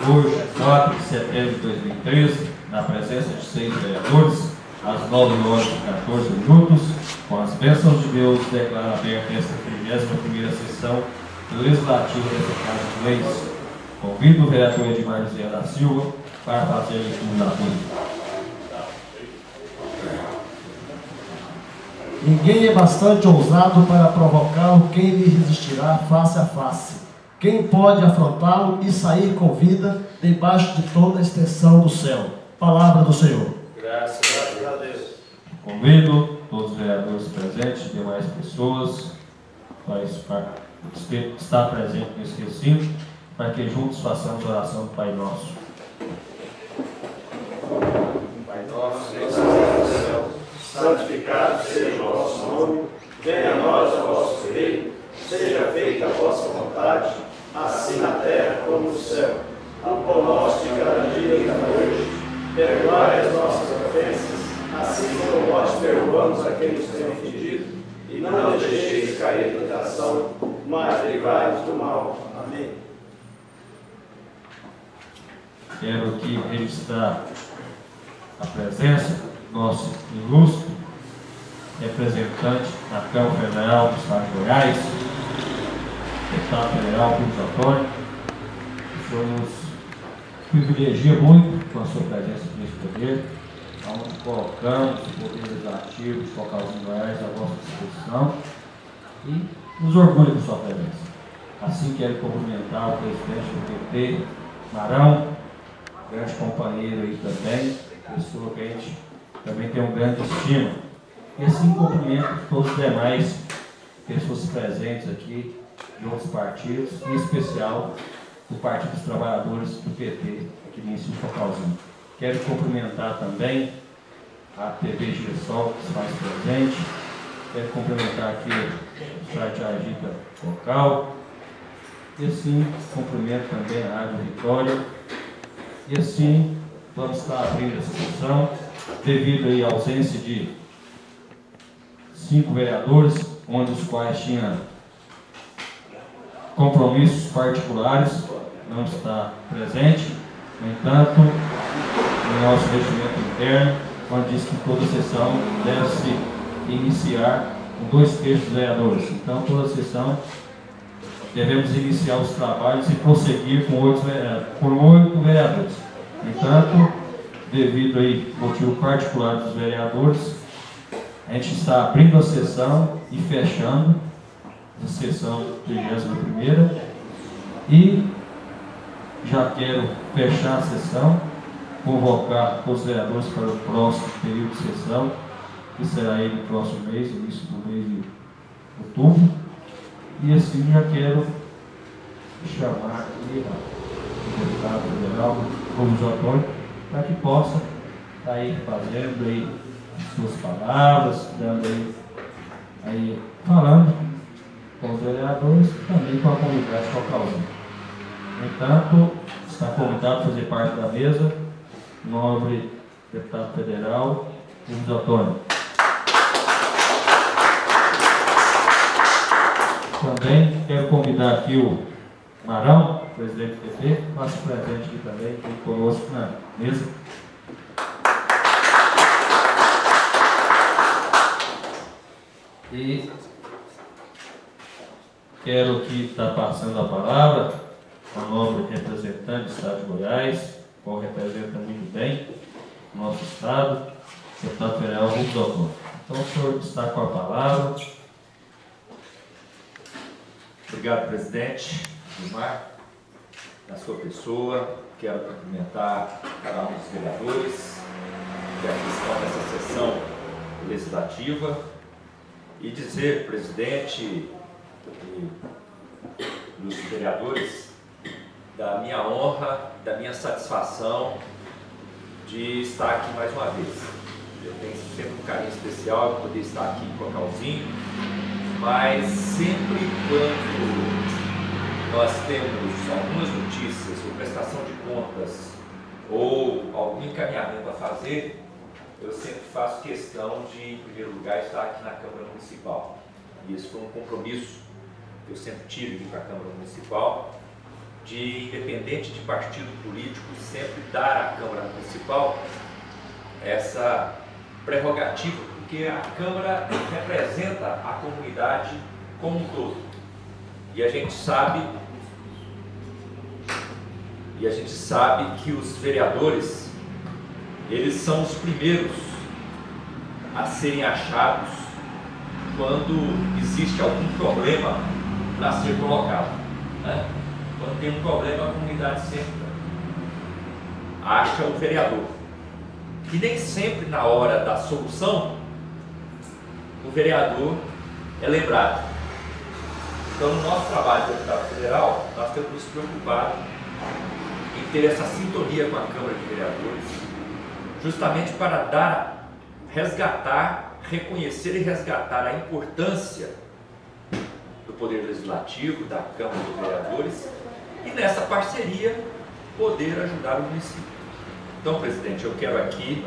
Hoje, 4 de setembro de 2013, na presença de 6 vereadores, às 9h14, com as bênçãos de Deus, declaro aberta esta 31ª sessão legislativa desta Casa de Leis. Convido o vereador Edmar José da Silva para fazer a leitura da pública. Ninguém é bastante ousado para provocá-lo, quem lhe resistirá face a face. Quem pode afrontá-lo e sair com vida debaixo de toda a extensão do céu? Palavra do Senhor. Graças a Deus. Convido todos os vereadores presentes e demais pessoas para estar presente nesse recinto, para que juntos façamos a oração do Pai Nosso. Pai nosso, que estás no céu, santificado seja o vosso nome, venha a nós o vosso reino, seja feita a vossa vontade, assim na terra como no céu. O pão nosso de cada dia e cada noite, perdoai as nossas ofensas, assim como nós perdoamos a quem nos tem ofendido, e não deixeis cair em tentação, mas livrai-nos do mal. Amém. Quero aqui registrar a presença do nosso ilustre representante na Câmara Federal do Estado de Goiás, deputado federal Rubens Antônio. O senhor nos privilegia muito com a sua presença nesse poder, onde colocamos o poder legislativo de Focalzinho de Goiás à vossa disposição e nos orgulha com sua presença. Assim quero cumprimentar o presidente do PT, Marão, grande companheiro aí também, pessoa que a gente também tem um grande estima. E assim cumprimento todos os demais pessoas presentes aqui de outros partidos, em especial do Partido dos Trabalhadores do PT, aqui no município de Focalzinho. Quero cumprimentar também a TV Girassol, que se faz presente. Quero cumprimentar aqui o site Agita Local. E assim cumprimento também a Rádio Vitória. E assim vamos estar abrindo essa sessão, devido aí à ausência de 5 vereadores, onde os quais tinham compromissos particulares, não está presente. No entanto, no nosso regimento interno, onde diz que toda sessão deve-se iniciar com 2/3 dos vereadores. Então, toda sessão devemos iniciar os trabalhos e prosseguir com 8 vereadores. No entanto, devido aí ao motivo particular dos vereadores, a gente está abrindo a sessão e fechando a sessão 31ª e já quero fechar a sessão, convocar os vereadores para o próximo período de sessão, que será aí no próximo mês, início do mês de outubro. E assim já quero chamar aqui o deputado federal, Rubens Antônio, para que possa estar aí fazendo aí suas palavras, dando aí falando com os vereadores e também com a comunidade Focalzinho. No entanto, está convidado a fazer parte da mesa o nobre deputado federal Rubens Antônio. Também quero convidar aqui o Marão, presidente do PT, faça presente aqui também, aqui conosco na mesa. E quero aqui estar passando a palavra ao nobre representante do Estado de Goiás, qual representa muito bem o nosso Estado, o deputado federal Rubens Antônio. Então, o senhor está com a palavra. Obrigado, presidente Gilmar. Na sua pessoa, quero cumprimentar cada um dos vereadores que aqui estão nessa sessão legislativa e dizer, presidente e os vereadores, da minha honra, da minha satisfação de estar aqui mais uma vez. Eu tenho sempre um carinho especial de poder estar aqui em Focalzinho, mas sempre quando nós temos algumas notícias ou prestação de contas ou algum encaminhamento a fazer, eu sempre faço questão de, em primeiro lugar, estar aqui na Câmara Municipal. E esse foi um compromisso que eu sempre tive aqui com a Câmara Municipal, de, independente de partido político, sempre dar à Câmara Municipal essa prerrogativa, porque a Câmara representa a comunidade como um todo. E a gente sabe que os vereadores, eles são os primeiros a serem achados quando existe algum problema para ser colocado, né? Quando tem um problema, a comunidade sempre acha o vereador. E nem sempre na hora da solução, o vereador é lembrado. Então, no nosso trabalho de deputado federal, nós temos nos preocupado em ter essa sintonia com a Câmara de Vereadores, justamente para reconhecer e resgatar a importância do Poder Legislativo, da Câmara de Vereadores, e nessa parceria poder ajudar o município. Então, presidente, eu quero aqui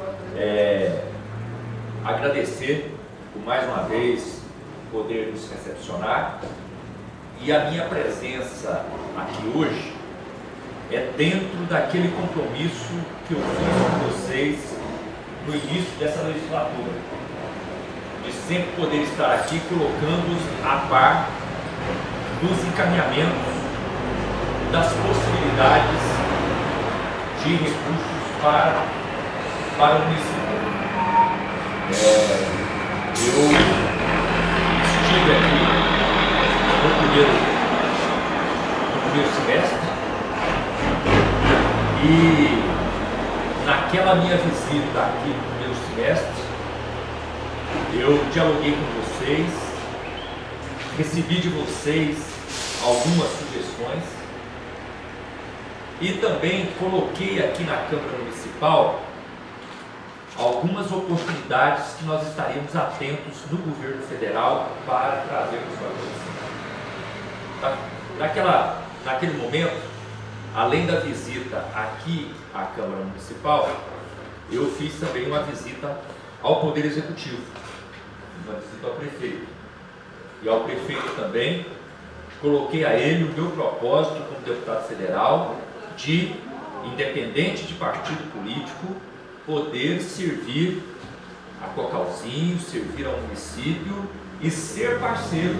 agradecer por mais uma vez poder nos recepcionar, e a minha presença aqui hoje é dentro daquele compromisso que eu fiz com vocês no início dessa legislatura, de sempre poder estar aqui colocando-os a par dos encaminhamentos, das possibilidades de recursos para o município. Eu estive aqui no primeiro semestre, e naquela minha visita aqui no primeiro semestre, eu dialoguei com vocês, recebi de vocês algumas sugestões e também coloquei aqui na Câmara Municipal algumas oportunidades que nós estaríamos atentos no governo federal para trazermos para vocês. Naquele momento, além da visita aqui à Câmara Municipal, eu fiz também uma visita ao Poder Executivo, uma visita ao prefeito. E ao prefeito também, coloquei a ele o meu propósito como deputado federal de, independente de partido político, poder servir a Cocalzinho, servir ao município e ser parceiro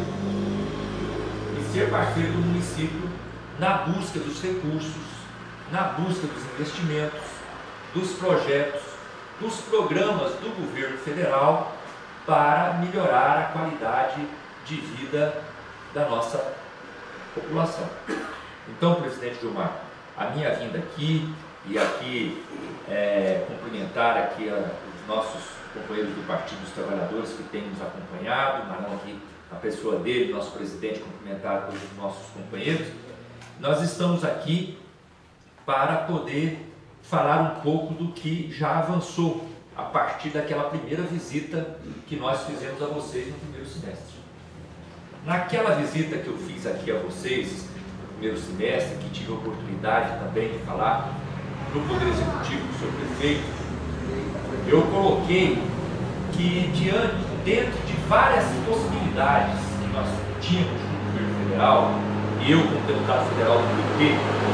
do município na busca dos recursos, na busca dos investimentos, dos projetos, dos programas do governo federal para melhorar a qualidade de vida da nossa população. Então, presidente Gilmar, a minha vinda aqui, e aqui cumprimentar aqui os nossos companheiros do Partido dos Trabalhadores que têm nos acompanhado, Marão aqui, a pessoa dele, nosso presidente, cumprimentar todos os nossos companheiros. Nós estamos aqui para poder falar um pouco do que já avançou a partir daquela primeira visita que nós fizemos a vocês no primeiro semestre. Naquela visita que eu fiz aqui a vocês no primeiro semestre, que tive a oportunidade também de falar no Poder Executivo com o senhor prefeito, eu coloquei que dentro de várias possibilidades que nós tínhamos no governo federal, e eu como deputado federal do PT,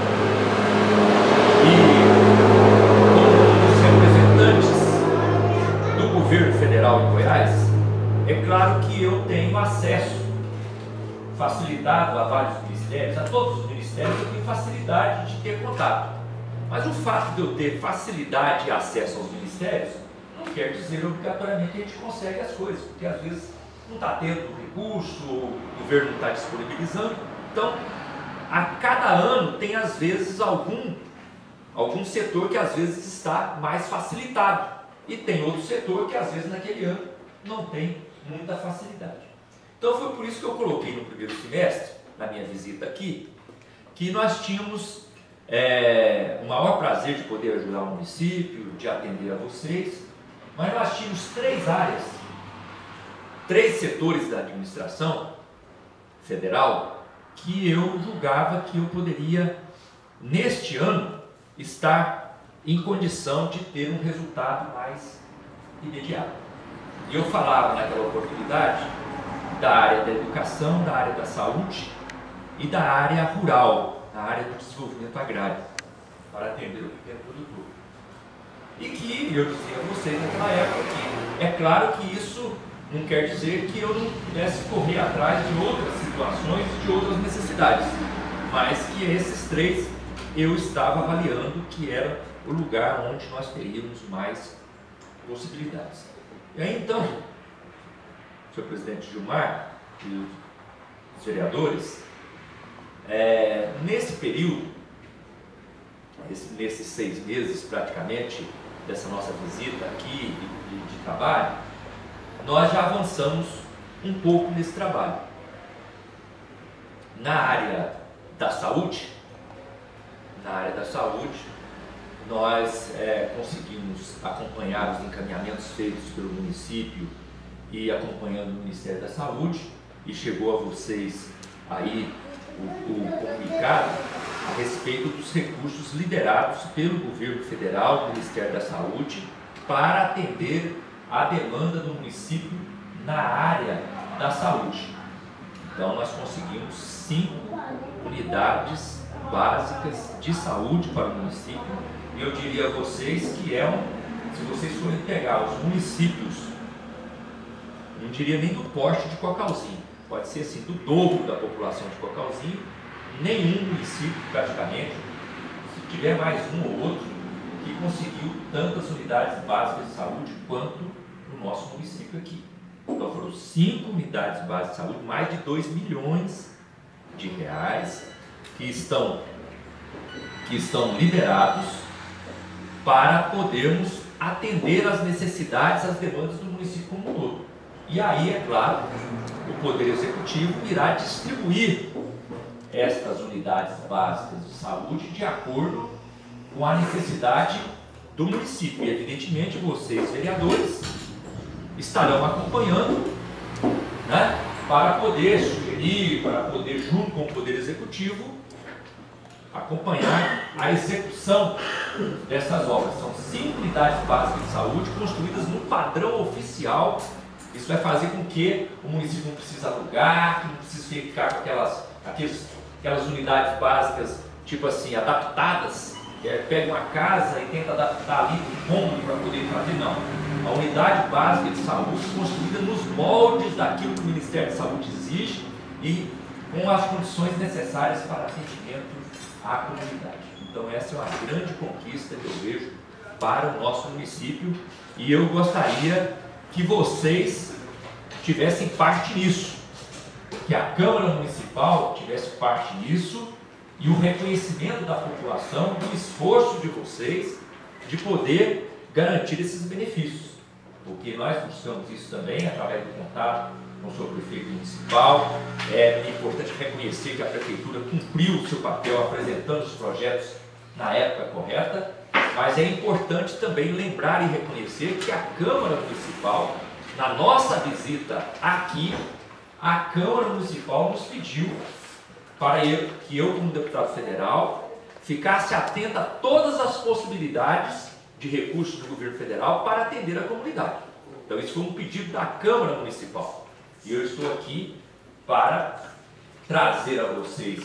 e como os representantes do governo federal em Goiás, é claro que eu tenho acesso facilitado a vários ministérios, a todos os ministérios eu tenho facilidade de ter contato. Mas o fato de eu ter facilidade e acesso aos ministérios não quer dizer obrigatoriamente que a gente consegue as coisas, porque às vezes não está tendo recurso, o governo não está disponibilizando. Então, a cada ano tem às vezes algum setor que às vezes está mais facilitado e tem outro setor que às vezes naquele ano não tem muita facilidade. Então foi por isso que eu coloquei no primeiro semestre, na minha visita aqui, que nós tínhamos o maior prazer de poder ajudar o município, de atender a vocês, mas nós tínhamos 3 áreas, 3 setores da administração federal que eu julgava que eu poderia, neste ano, estar em condição de ter um resultado mais imediato. E eu falava naquela oportunidade da área da educação, da área da saúde e da área rural, na área do desenvolvimento agrário, para atender o pequeno produtor. E que eu dizia a vocês naquela época que é claro que isso não quer dizer que eu não pudesse correr atrás de outras situações e de outras necessidades, mas que esses três eu estava avaliando que era o lugar onde nós teríamos mais possibilidades. E aí então, senhor presidente Gilmar e os vereadores, nesse período, nesses 6 meses praticamente dessa nossa visita aqui de trabalho, nós já avançamos um pouco nesse trabalho. Na área da saúde, nós conseguimos acompanhar os encaminhamentos feitos pelo município e acompanhando o Ministério da Saúde, e chegou a vocês aí o comunicado a respeito dos recursos liberados pelo governo federal, do Ministério da Saúde, para atender a demanda do município na área da saúde. Então nós conseguimos 5 unidades básicas de saúde para o município, e eu diria a vocês que se vocês forem pegar os municípios, não diria nem do porte de Cocalzinho, pode ser assim, do dobro da população de Cocalzinho, nenhum município praticamente, se tiver mais um ou outro, que conseguiu tantas unidades básicas de saúde quanto no nosso município aqui. Então foram 5 unidades básicas de saúde, mais de 2 milhões de reais que estão liberados para podermos atender às necessidades, às demandas do município como um todo. E aí, é claro, o Poder Executivo irá distribuir estas unidades básicas de saúde de acordo com a necessidade do município. E, evidentemente, vocês, vereadores, estarão acompanhando, né, para poder sugerir, para poder, junto com o Poder Executivo, acompanhar a execução dessas obras. São 5 unidades básicas de saúde construídas no padrão oficial. Isso vai fazer com que o município não precise alugar, que não precise ficar com aquelas unidades básicas, tipo assim, adaptadas, pega uma casa e tenta adaptar ali um cômodo para poder fazer. Não. A unidade básica de saúde construída nos moldes daquilo que o Ministério da Saúde exige e com as condições necessárias para atendimento à comunidade. Então essa é uma grande conquista que eu vejo para o nosso município, e eu gostaria que vocês tivessem parte nisso, que a Câmara Municipal tivesse parte nisso, e o reconhecimento da população do esforço de vocês de poder garantir esses benefícios, porque nós buscamos isso também através do contato com o seu prefeito municipal. É importante reconhecer que a prefeitura cumpriu o seu papel apresentando os projetos na época correta, mas é importante também lembrar e reconhecer que a Câmara Municipal, na nossa visita aqui, a Câmara Municipal nos pediu para que eu, como deputado federal, ficasse atento a todas as possibilidades de recursos do governo federal para atender a comunidade. Então isso foi um pedido da Câmara Municipal. E eu estou aqui para trazer a vocês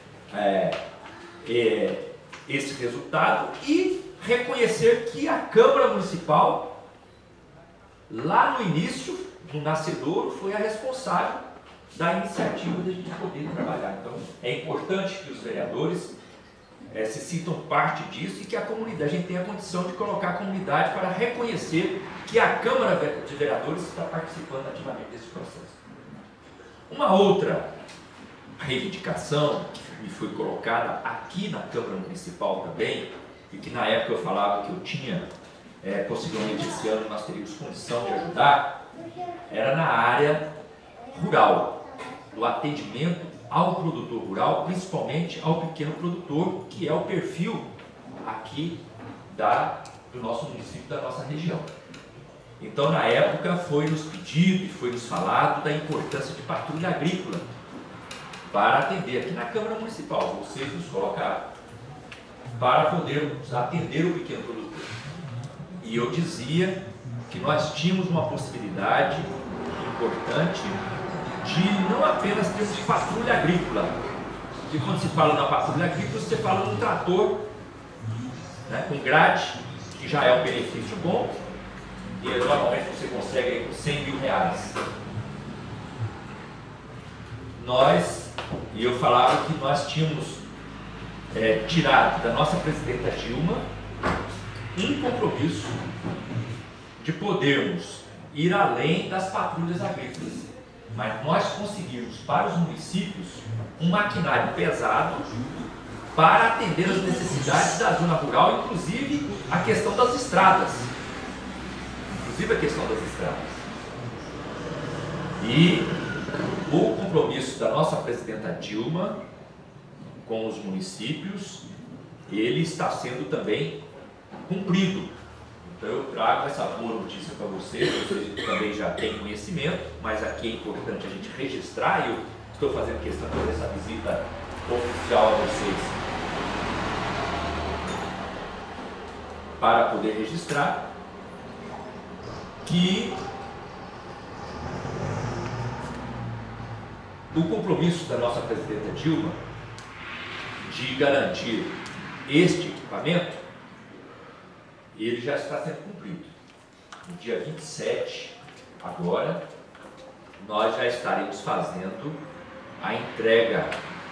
esse resultado e reconhecer que a Câmara Municipal, lá no início, no nascedouro, foi a responsável da iniciativa de a gente poder trabalhar. Então é importante que os vereadores se sintam parte disso e que a comunidade, a gente tenha a condição de colocar a comunidade para reconhecer que a Câmara de Vereadores está participando ativamente desse processo. Uma outra reivindicação que me foi colocada aqui na Câmara Municipal também, e que na época eu falava que eu tinha, possivelmente esse ano nós teríamos condição de ajudar, era na área rural, do atendimento ao produtor rural, principalmente ao pequeno produtor, que é o perfil aqui do nosso município, da nossa região. Então, na época, foi nos pedido e foi nos falado da importância de patrulha agrícola para atender aqui na Câmara Municipal. Vocês nos colocaram para podermos atender o pequeno produtor. E eu dizia que nós tínhamos uma possibilidade importante de não apenas termos patrulha agrícola, Porque quando se fala na patrulha agrícola, você fala num trator, né, com grade, que já é um benefício bom, e normalmente você consegue aí com 100 mil reais. E eu falava que nós tínhamos tirado da nossa presidenta Dilma um compromisso de podermos ir além das patrulhas agrícolas, mas nós conseguimos para os municípios um maquinário pesado para atender as necessidades da zona rural, inclusive a questão das estradas. E o compromisso da nossa presidenta Dilma com os municípios, ele está sendo também cumprido. Então eu trago essa boa notícia para vocês também já têm conhecimento, mas aqui é importante a gente registrar, e eu estou fazendo questão de fazer essa visita oficial a vocês para poder registrar que o compromisso da nossa presidenta Dilma de garantir este equipamento, ele já está sendo cumprido. No dia 27, agora, nós já estaremos fazendo a entrega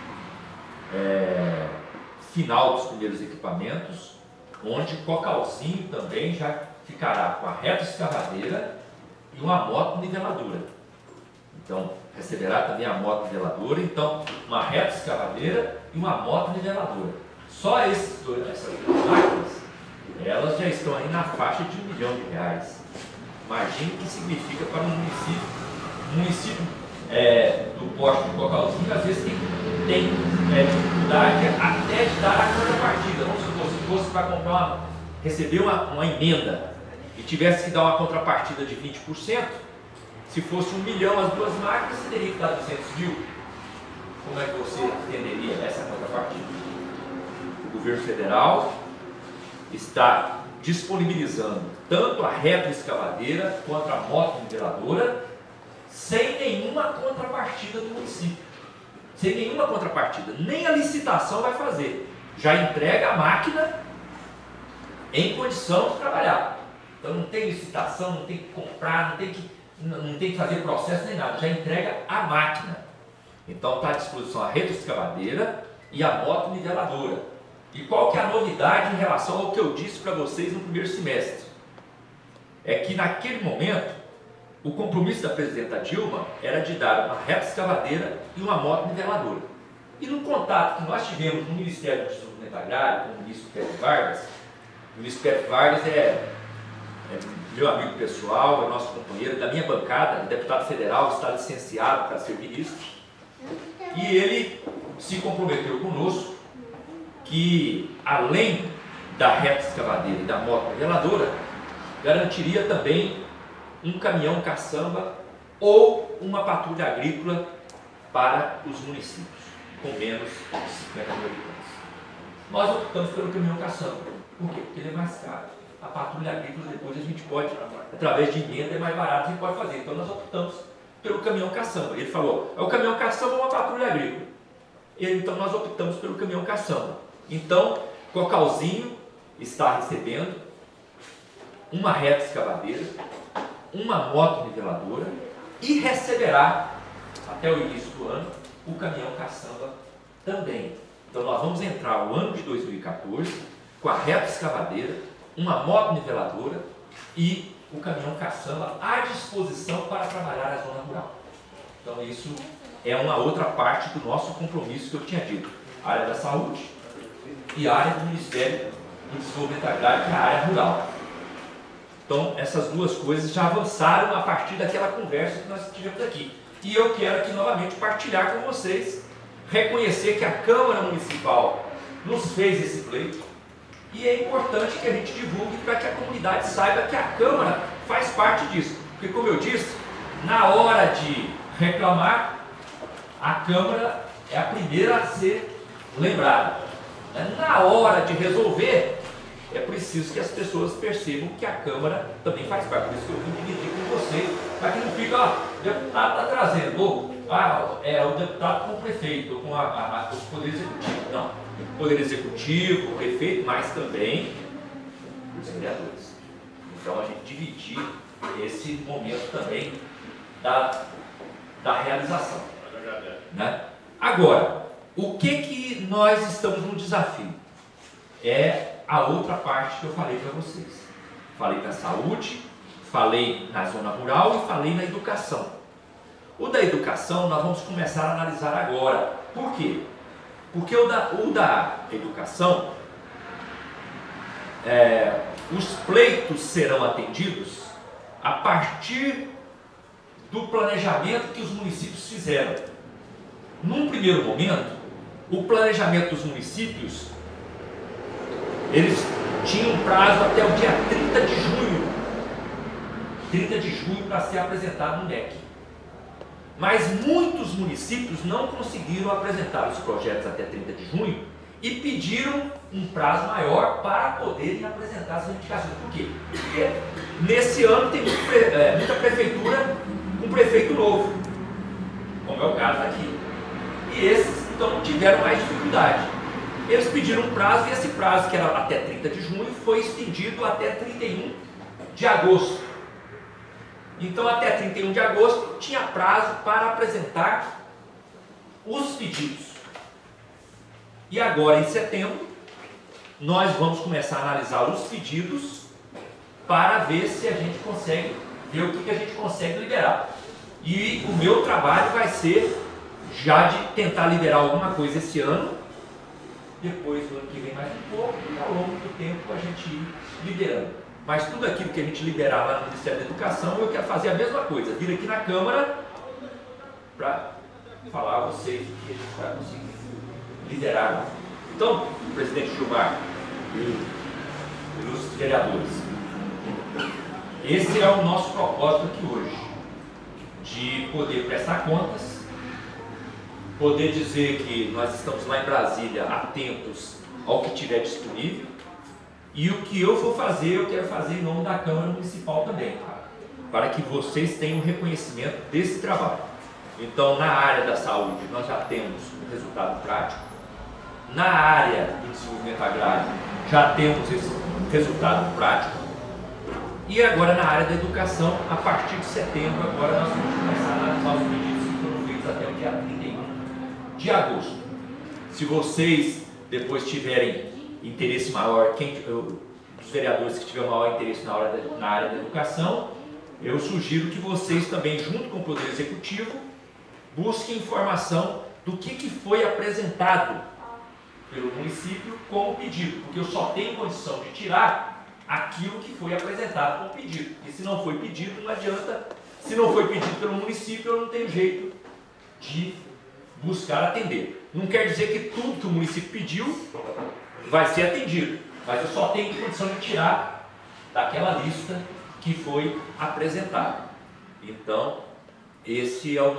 final dos primeiros equipamentos, onde Cocalzinho também já ficará com a reta escavadeira e uma moto niveladora. Então, receberá também a moto niveladora, então uma reta escavadeira e uma moto niveladora. Só essas duas máquinas, elas já estão aí na faixa de R$1 milhão. Imagine o que significa para um município. Um município do porte de Cocalzinho, às vezes tem dificuldade até de dar a contrapartida. Vamos supor, se fosse para comprar receber uma emenda e tivesse que dar uma contrapartida de 20%, se fosse R$1 milhão as duas máquinas, você teria que dar 200 mil. Como é que você entenderia essa contrapartida? O governo federal está disponibilizando tanto a reta escavadeira quanto a moto niveladora sem nenhuma contrapartida do município. Sem nenhuma contrapartida. Nem a licitação vai fazer. Já entrega a máquina em condição de trabalhar. Então não tem licitação, não tem que comprar, não tem que fazer processo nem nada. Já entrega a máquina. Então está à disposição a reta escavadeira e a moto niveladora. E qual que é a novidade em relação ao que eu disse para vocês no primeiro semestre? É que naquele momento, o compromisso da presidenta Dilma era de dar uma reta escavadeira e uma moto niveladora. E no contato que nós tivemos no Ministério do Desenvolvimento Agrário, com o ministro Pepe Vargas, o ministro Pepe Vargas é meu amigo pessoal, é nosso companheiro da minha bancada, deputado federal, está licenciado para ser ministro, e ele se comprometeu conosco que, além da reta escavadeira e da moto niveladora, garantiria também um caminhão caçamba ou uma patrulha agrícola para os municípios com menos de 50 mil habitantes. Nós optamos pelo caminhão caçamba. Por quê? Porque ele é mais caro. A patrulha agrícola depois a gente pode, através de emenda, é mais barato, a gente pode fazer. Então nós optamos pelo caminhão caçamba. Ele falou, é o caminhão caçamba ou uma patrulha agrícola? Então nós optamos pelo caminhão caçamba. Então, Cocalzinho está recebendo uma reta escavadeira, uma moto niveladora e receberá, até o início do ano, o caminhão caçamba também. Então nós vamos entrar o ano de 2014 com a reta escavadeira, uma moto niveladora e o caminhão caçamba à disposição para trabalhar a zona rural. Então isso é uma outra parte do nosso compromisso que eu tinha dito. A área da saúde e a área do Ministério do Desenvolvimento Agrário, que é a área rural. Então, essas duas coisas já avançaram a partir daquela conversa que nós tivemos aqui. E eu quero aqui novamente partilhar com vocês, reconhecer que a Câmara Municipal nos fez esse pleito e é importante que a gente divulgue para que a comunidade saiba que a Câmara faz parte disso. Porque, como eu disse, na hora de reclamar, a Câmara é a primeira a ser lembrada. Na hora de resolver, é preciso que as pessoas percebam que a Câmara também faz parte. Por isso que eu vim dividir com vocês, para que não fique, ó, o deputado está trazendo, o deputado com o prefeito, com o Poder Executivo. Não, o Poder Executivo, o prefeito, mas também os vereadores. Então a gente dividir esse momento também da realização. Né? Agora, o que nós estamos no desafio? É a outra parte que eu falei para vocês. Falei da saúde, falei na zona rural e falei na educação. O da educação nós vamos começar a analisar agora. Por quê? Porque o da educação, os pleitos serão atendidos a partir do planejamento que os municípios fizeram. Num primeiro momento, o planejamento dos municípios, eles tinham prazo até o dia 30 de junho. 30 de junho para ser apresentado no MEC. Mas muitos municípios não conseguiram apresentar os projetos até 30 de junho e pediram um prazo maior para poderem apresentar as reivindicações. Por quê? Porque nesse ano tem muita prefeitura com prefeito novo, como é o caso aqui. E esses, então, tiveram mais dificuldade. Eles pediram um prazo e esse prazo, que era até 30 de junho, foi estendido até 31 de agosto. Então, até 31 de agosto, tinha prazo para apresentar os pedidos. E agora, em setembro, nós vamos começar a analisar os pedidos para ver se a gente consegue, ver o que a gente consegue liberar. E o meu trabalho vai ser já de tentar liberar alguma coisa esse ano, depois do ano que vem mais um pouco, e ao longo do tempo a gente ir liberando. Mas tudo aquilo que a gente liberar lá no Ministério da Educação, eu quero fazer a mesma coisa, vir aqui na Câmara para falar a vocês o que a gente vai conseguir liderar. Então, presidente Gilmar e os vereadores, esse é o nosso propósito aqui hoje, de poder prestar contas, poder dizer que nós estamos lá em Brasília atentos ao que tiver disponível, e o que eu for fazer, eu quero fazer em nome da Câmara Municipal também, para que vocês tenham reconhecimento desse trabalho. Então, na área da saúde, nós já temos um resultado prático. Na área do desenvolvimento agrário, já temos esse resultado prático. E agora, na área da educação, a partir de setembro, agora nós vamos começar a analisar os pedidos que foram feitos até o dia 31 de agosto. Se vocês depois tiverem interesse maior, os vereadores que tiverem maior interesse na área da educação, eu sugiro que vocês também, junto com o Poder Executivo, busquem informação do que foi apresentado pelo município como pedido, porque eu só tenho condição de tirar aquilo que foi apresentado como pedido, e se não foi pedido, não adianta, se não foi pedido pelo município, eu não tenho jeito de buscar atender. Não quer dizer que tudo que o município pediu vai ser atendido, mas eu só tenho condição de tirar daquela lista que foi apresentada. Então, esse é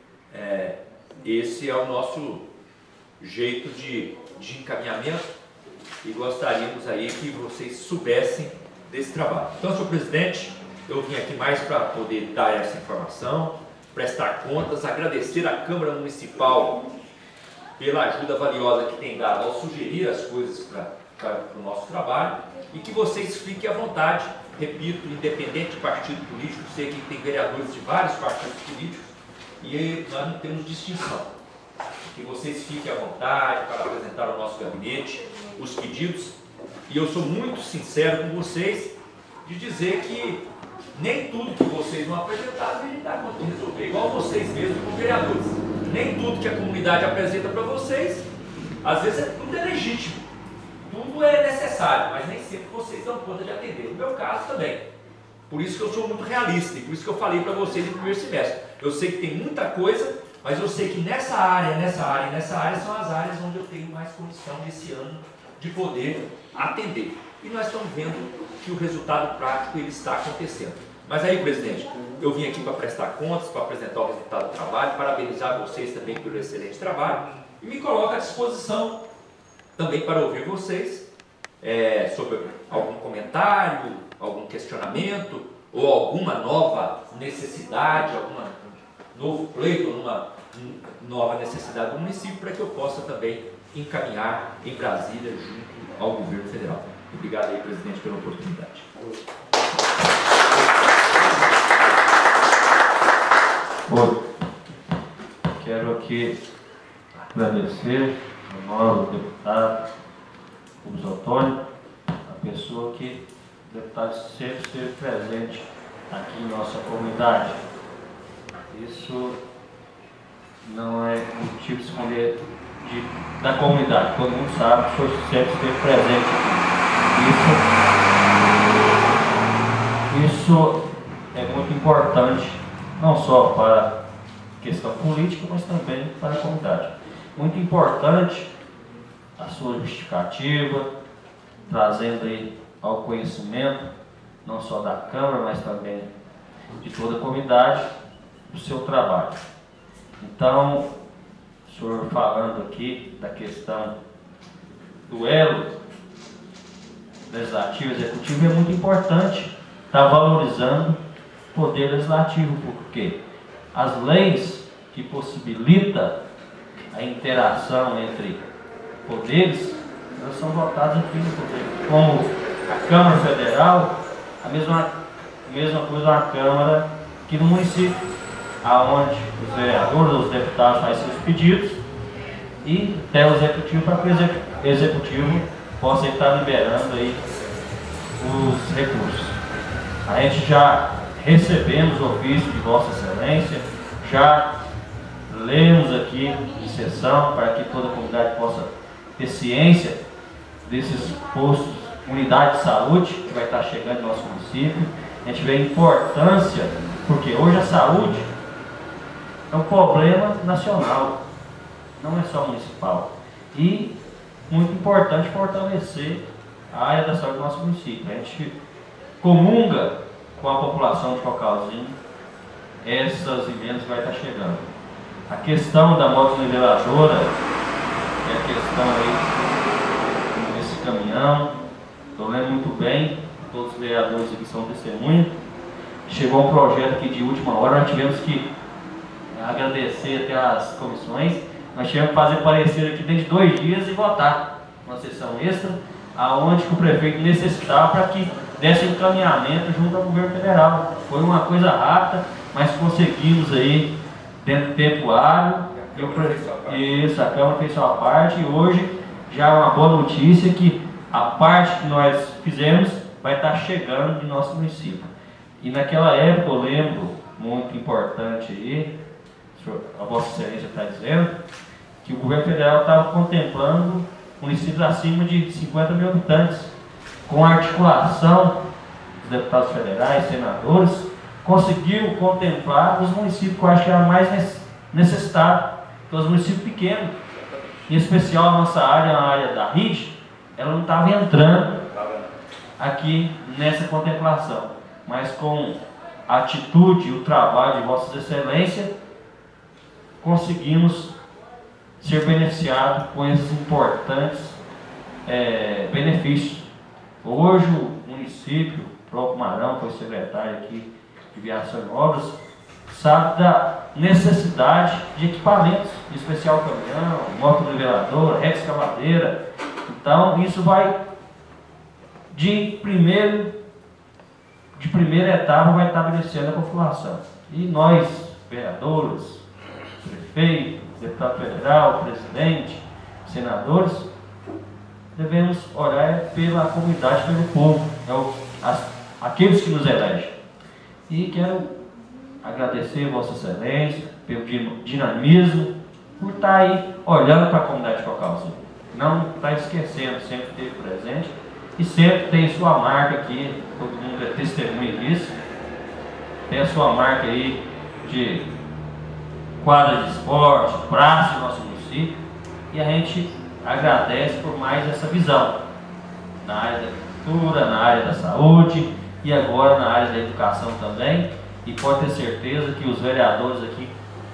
o nosso jeito de encaminhamento, e gostaríamos aí que vocês soubessem desse trabalho. Então, senhor presidente, eu vim aqui mais para poder dar essa informação, prestar contas, agradecer à Câmara Municipal pela ajuda valiosa que tem dado ao sugerir as coisas para o nosso trabalho, e que vocês fiquem à vontade, repito, independente de partido político, sei que tem vereadores de vários partidos políticos e nós não temos distinção. Que vocês fiquem à vontade para apresentar ao nosso gabinete os pedidos, e eu sou muito sincero com vocês de dizer que nem tudo que vocês vão apresentar a gente dá conta de resolver, igual vocês mesmos como vereadores. Nem tudo que a comunidade apresenta para vocês, às vezes tudo é legítimo, tudo é necessário, mas nem sempre vocês dão conta de atender. No meu caso também. Por isso que eu sou muito realista, e por isso que eu falei para vocês no primeiro semestre. Eu sei que tem muita coisa, mas eu sei que nessa área são as áreas onde eu tenho mais condição esse ano de poder atender. E nós estamos vendo que o resultado prático ele está acontecendo. Mas aí, presidente, eu vim aqui para prestar contas, para apresentar o resultado do trabalho, parabenizar vocês também pelo excelente trabalho, e me coloco à disposição também para ouvir vocês sobre algum comentário, algum questionamento, ou alguma nova necessidade, alguma novo pleito, numa nova necessidade do município, para que eu possa também encaminhar em Brasília junto ao governo federal. Obrigado aí, presidente, pela oportunidade. Oi. Quero aqui agradecer ao nosso deputado Rubens Ottoni, a pessoa que o deputado sempre esteve presente aqui em nossa comunidade. Isso não é motivo de esconder da comunidade, todo mundo sabe que o senhor sempre esteve presente aqui. Isso é muito importante, não só para a questão política, mas também para a comunidade. Muito importante a sua justificativa, trazendo aí ao conhecimento, não só da Câmara, mas também de toda a comunidade, o seu trabalho. Então, o senhor falando aqui da questão do elo legislativo e executivo, é muito importante estar valorizando o poder legislativo, porque as leis que possibilitam a interação entre poderes, elas são votadas aqui no poder. Como a Câmara Federal, a mesma coisa na Câmara aqui no município, aonde os vereadores, os deputados fazem seus pedidos e até o executivo, para que o executivo possa estar liberando aí os recursos. A gente já recebemos o ofício de Vossa Excelência, já lemos aqui em sessão para que toda a comunidade possa ter ciência desses postos, unidade de saúde que vai estar chegando no nosso município. A gente vê a importância, porque hoje a saúde é um problema nacional, não é só municipal. E muito importante fortalecer a área da saúde do nosso município. A gente comunga com a população de Cocalzinho essas emendas que vai estar chegando. A questão da motoniveladora é a questão aí desse caminhão. Eu lembro muito bem, todos os vereadores aqui são testemunhas. Chegou um projeto aqui de última hora, nós tivemos que agradecer até as comissões. Nós tivemos que fazer parecer aqui dentro de 2 dias e votar uma sessão extra, aonde que o prefeito necessitava para que desse encaminhamento junto ao governo federal. Foi uma coisa rápida, mas conseguimos aí dentro do tempo hábil. Isso, a Câmara fez sua parte e hoje já é uma boa notícia que a parte que nós fizemos vai estar chegando de nosso município. E naquela época eu lembro, muito importante aí, a Vossa Excelência está dizendo, que o governo federal estava contemplando municípios acima de 50 mil habitantes. Com a articulação dos deputados federais, senadores, conseguiu contemplar os municípios que eu acho que eram mais necessitados, que os municípios pequenos. Em especial a nossa área, a área da RID, ela não estava entrando aqui nessa contemplação. Mas com a atitude e o trabalho de Vossa Excelência, conseguimos ser beneficiados com esses importantes benefícios. Hoje o município, o próprio Marão, foi secretário aqui de Viação e Obras, sabe da necessidade de equipamentos, em especial caminhão, motoniveladora, retroescavadeira. Então isso vai de primeira etapa, vai estar beneficiando a população. E nós, vereadores, prefeito, deputado federal, presidente, senadores, devemos orar pela comunidade, pelo povo, aqueles que nos elegem. E quero agradecer Vossa Excelência pelo dinamismo, por estar aí olhando para a comunidade de Cocalzinho. Não está esquecendo, sempre esteve presente e sempre tem sua marca aqui, todo mundo é testemunha disso. Tem a sua marca aí de quadra de esporte, praça do nosso município, e a gente agradece por mais essa visão na área da cultura, na área da saúde e agora na área da educação também. E pode ter certeza que os vereadores aqui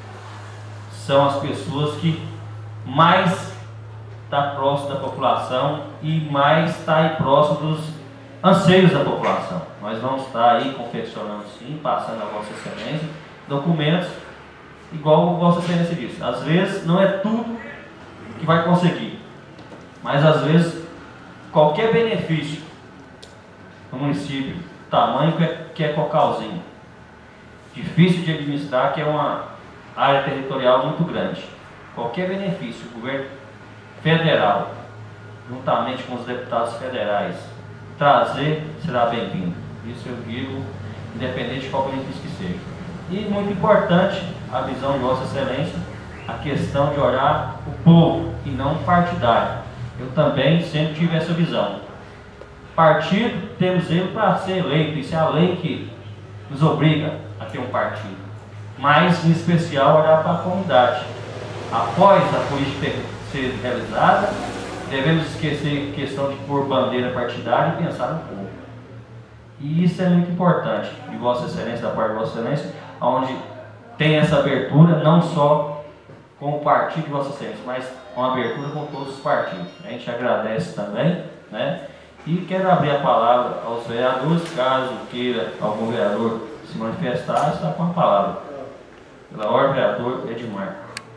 são as pessoas que mais estão próximo da população e mais está aí próximo dos anseios da população. Nós vamos estar aí confeccionando sim, passando a Vossa Excelência documentos igual Vossa Excelência disse, às vezes não é tudo que vai conseguir, mas às vezes qualquer benefício no município, tamanho que é Cocalzinho, difícil de administrar, que é uma área territorial muito grande, qualquer benefício, o governo federal, juntamente com os deputados federais, trazer, será bem-vindo. Isso eu digo, independente de qual benefício que seja. E muito importante a visão de Vossa Excelência, a questão de olhar o povo e não o partidário. Eu também sempre tive essa visão. Partido, temos ele para ser eleito, isso é a lei que nos obriga a ter um partido. Mas, em especial, olhar para a comunidade. Após a política ser realizada, devemos esquecer a questão de pôr bandeira partidária e pensar no povo. E isso é muito importante, de Vossa Excelência, da parte de Vossa Excelência, onde tem essa abertura, não só com o partido de Vossa Excelência, mas com a abertura com todos os partidos. A gente agradece também, né? E quero abrir a palavra aos vereadores, caso queira algum vereador se manifestar, está com a palavra. Pela ordem, vereador Edmar.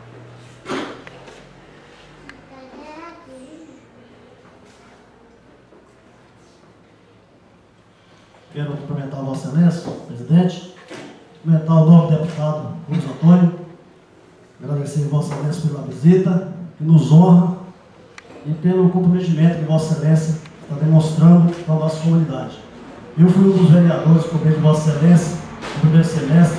Quero cumprimentar a Vossa Excelência, presidente, cumprimentar o novo deputado Rubens Antônio, agradecer a Vossa Excelência pela visita, que nos honra, e pelo comprometimento que Vossa Excelência está demonstrando para a nossa comunidade. Eu fui um dos vereadores, por meio de Vossa Excelência, no primeiro semestre,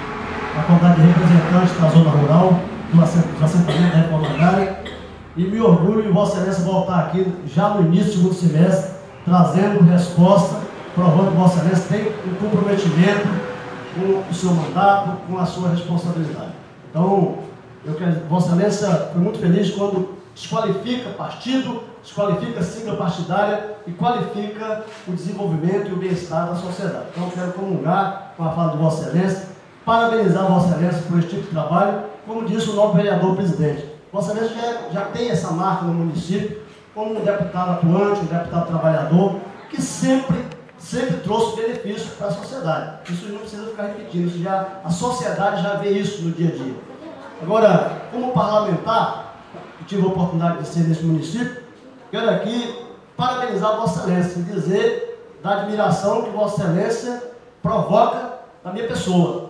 na qualidade de representante da zona rural, do assentamento da reforma agrária, e me orgulho em Vossa Excelência voltar aqui já no início do segundo semestre, trazendo resposta, provando que Vossa Excelência tem um comprometimento com o seu mandato, com a sua responsabilidade. Então, Vossa Excelência foi muito feliz quando desqualifica partido, desqualifica sigla partidária e qualifica o desenvolvimento e o bem-estar da sociedade. Então, quero comungar com a fala de Vossa Excelência, parabenizar Vossa Excelência por esse tipo de trabalho, como disse o novo vereador presidente. Vossa Excelência já tem essa marca no município, como um deputado atuante, um deputado trabalhador, que sempre trouxe benefício para a sociedade. Isso não precisa ficar repetindo, isso a sociedade já vê isso no dia a dia. Agora, como parlamentar, que tive a oportunidade de ser nesse município, quero aqui parabenizar Vossa Excelência e dizer da admiração que Vossa Excelência provoca na minha pessoa,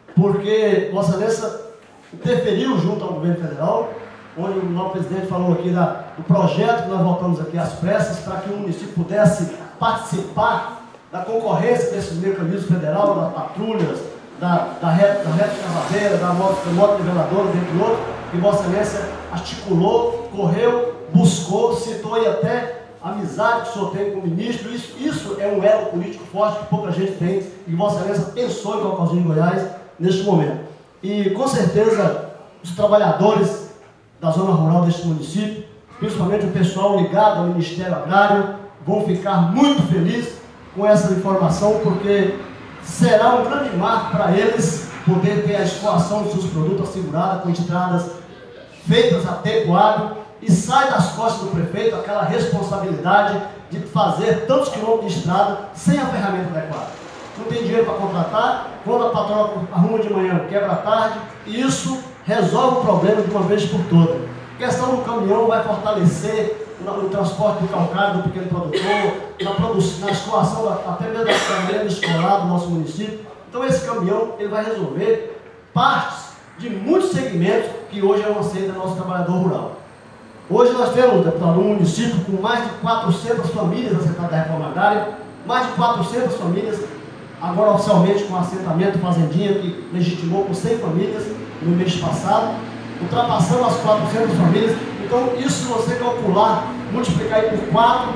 porque Vossa Excelência interferiu junto ao governo federal, onde o nosso presidente falou aqui do projeto que nós voltamos aqui às pressas para que o município pudesse participar da concorrência desses mecanismos federais, das patrulhas, da reta cavadeira, da moto niveladora, dentre outros, que Vossa Excelência articulou, correu, buscou, citou e até a amizade que o senhor tem com o ministro. Isso é um elo político forte que pouca gente tem, e Vossa Excelência pensou em Cocalzinho de Goiás neste momento. E com certeza os trabalhadores da zona rural deste município, principalmente o pessoal ligado ao Ministério Agrário, vão ficar muito felizes com essa informação, porque será um grande marco para eles poder ter a escoação dos seus produtos assegurada, com estradas feitas a tempo hábil, e sai das costas do prefeito aquela responsabilidade de fazer tantos quilômetros de estrada sem a ferramenta adequada. Não tem dinheiro para contratar, quando a patroa arruma de manhã, quebra à tarde, e isso resolve o problema de uma vez por todas. A questão do caminhão vai fortalecer no transporte do calcário do pequeno produtor, na escoação até mesmo da merenda escolar do nosso município. Então esse caminhão ele vai resolver partes de muitos segmentos que hoje é uma sede do nosso trabalhador rural. Hoje nós temos, deputado, um município com mais de 400 famílias assentadas da reforma agrária, mais de 400 famílias, agora oficialmente com assentamento fazendinha, que legitimou com 100 famílias no mês passado, ultrapassando as 400 famílias. Então, isso, se você calcular, multiplicar aí por 4,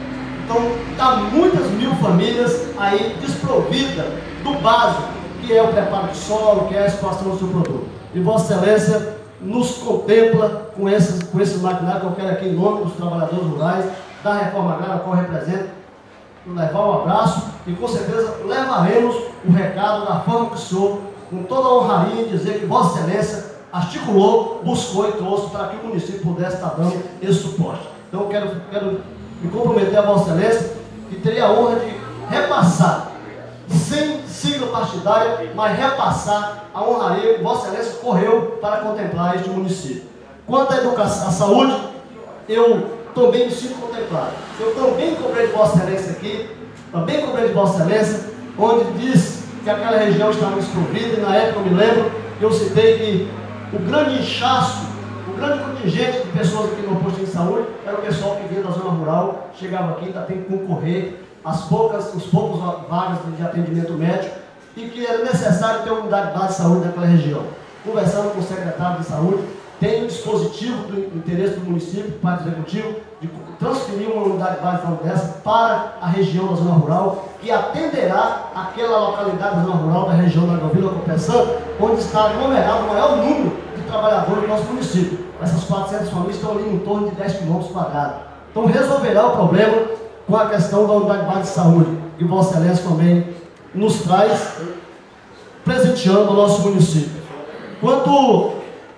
então dá muitas mil famílias aí desprovidas do básico, que é o preparo de solo, que é a expansão do seu produto. E Vossa Excelência nos contempla com esse maquinário que eu quero aqui em nome dos trabalhadores rurais, da reforma agrária, a qual eu represento, levar um abraço e com certeza levaremos o recado da forma que o senhor, com toda a honraria, dizer que Vossa Excelência articulou, buscou e trouxe para que o município pudesse estar dando esse suporte. Então eu quero me comprometer a Vossa Excelência, que teria a honra de repassar sem sigla partidária, mas repassar a honraria que Vossa Excelência correu para contemplar este município. Quanto à educação, à saúde, eu também me sinto contemplado. Eu também cobrei de Vossa Excelência aqui, também cobrei de Vossa Excelência, onde diz que aquela região estava desprovida, e na época eu me lembro, eu citei que o grande inchaço, o grande contingente de pessoas aqui no posto de saúde era o pessoal que vinha da zona rural, chegava aqui, ainda tem que concorrer os poucos vagas de atendimento médico, e que era necessário ter uma unidade básica de saúde naquela região. Conversando com o secretário de saúde, tem um dispositivo do interesse do município, do Parte Executivo, de transferir uma unidade básica dessa para a região da zona rural, que atenderá aquela localidade da zona rural da região da Vila Compensão, onde está aglomerado o maior número de trabalhadores do nosso município. Essas 400 famílias estão ali em torno de 10 km². Então resolverá o problema com a questão da unidade básica de saúde, que Vossa Excelência também nos traz, presenteando o nosso município. Quanto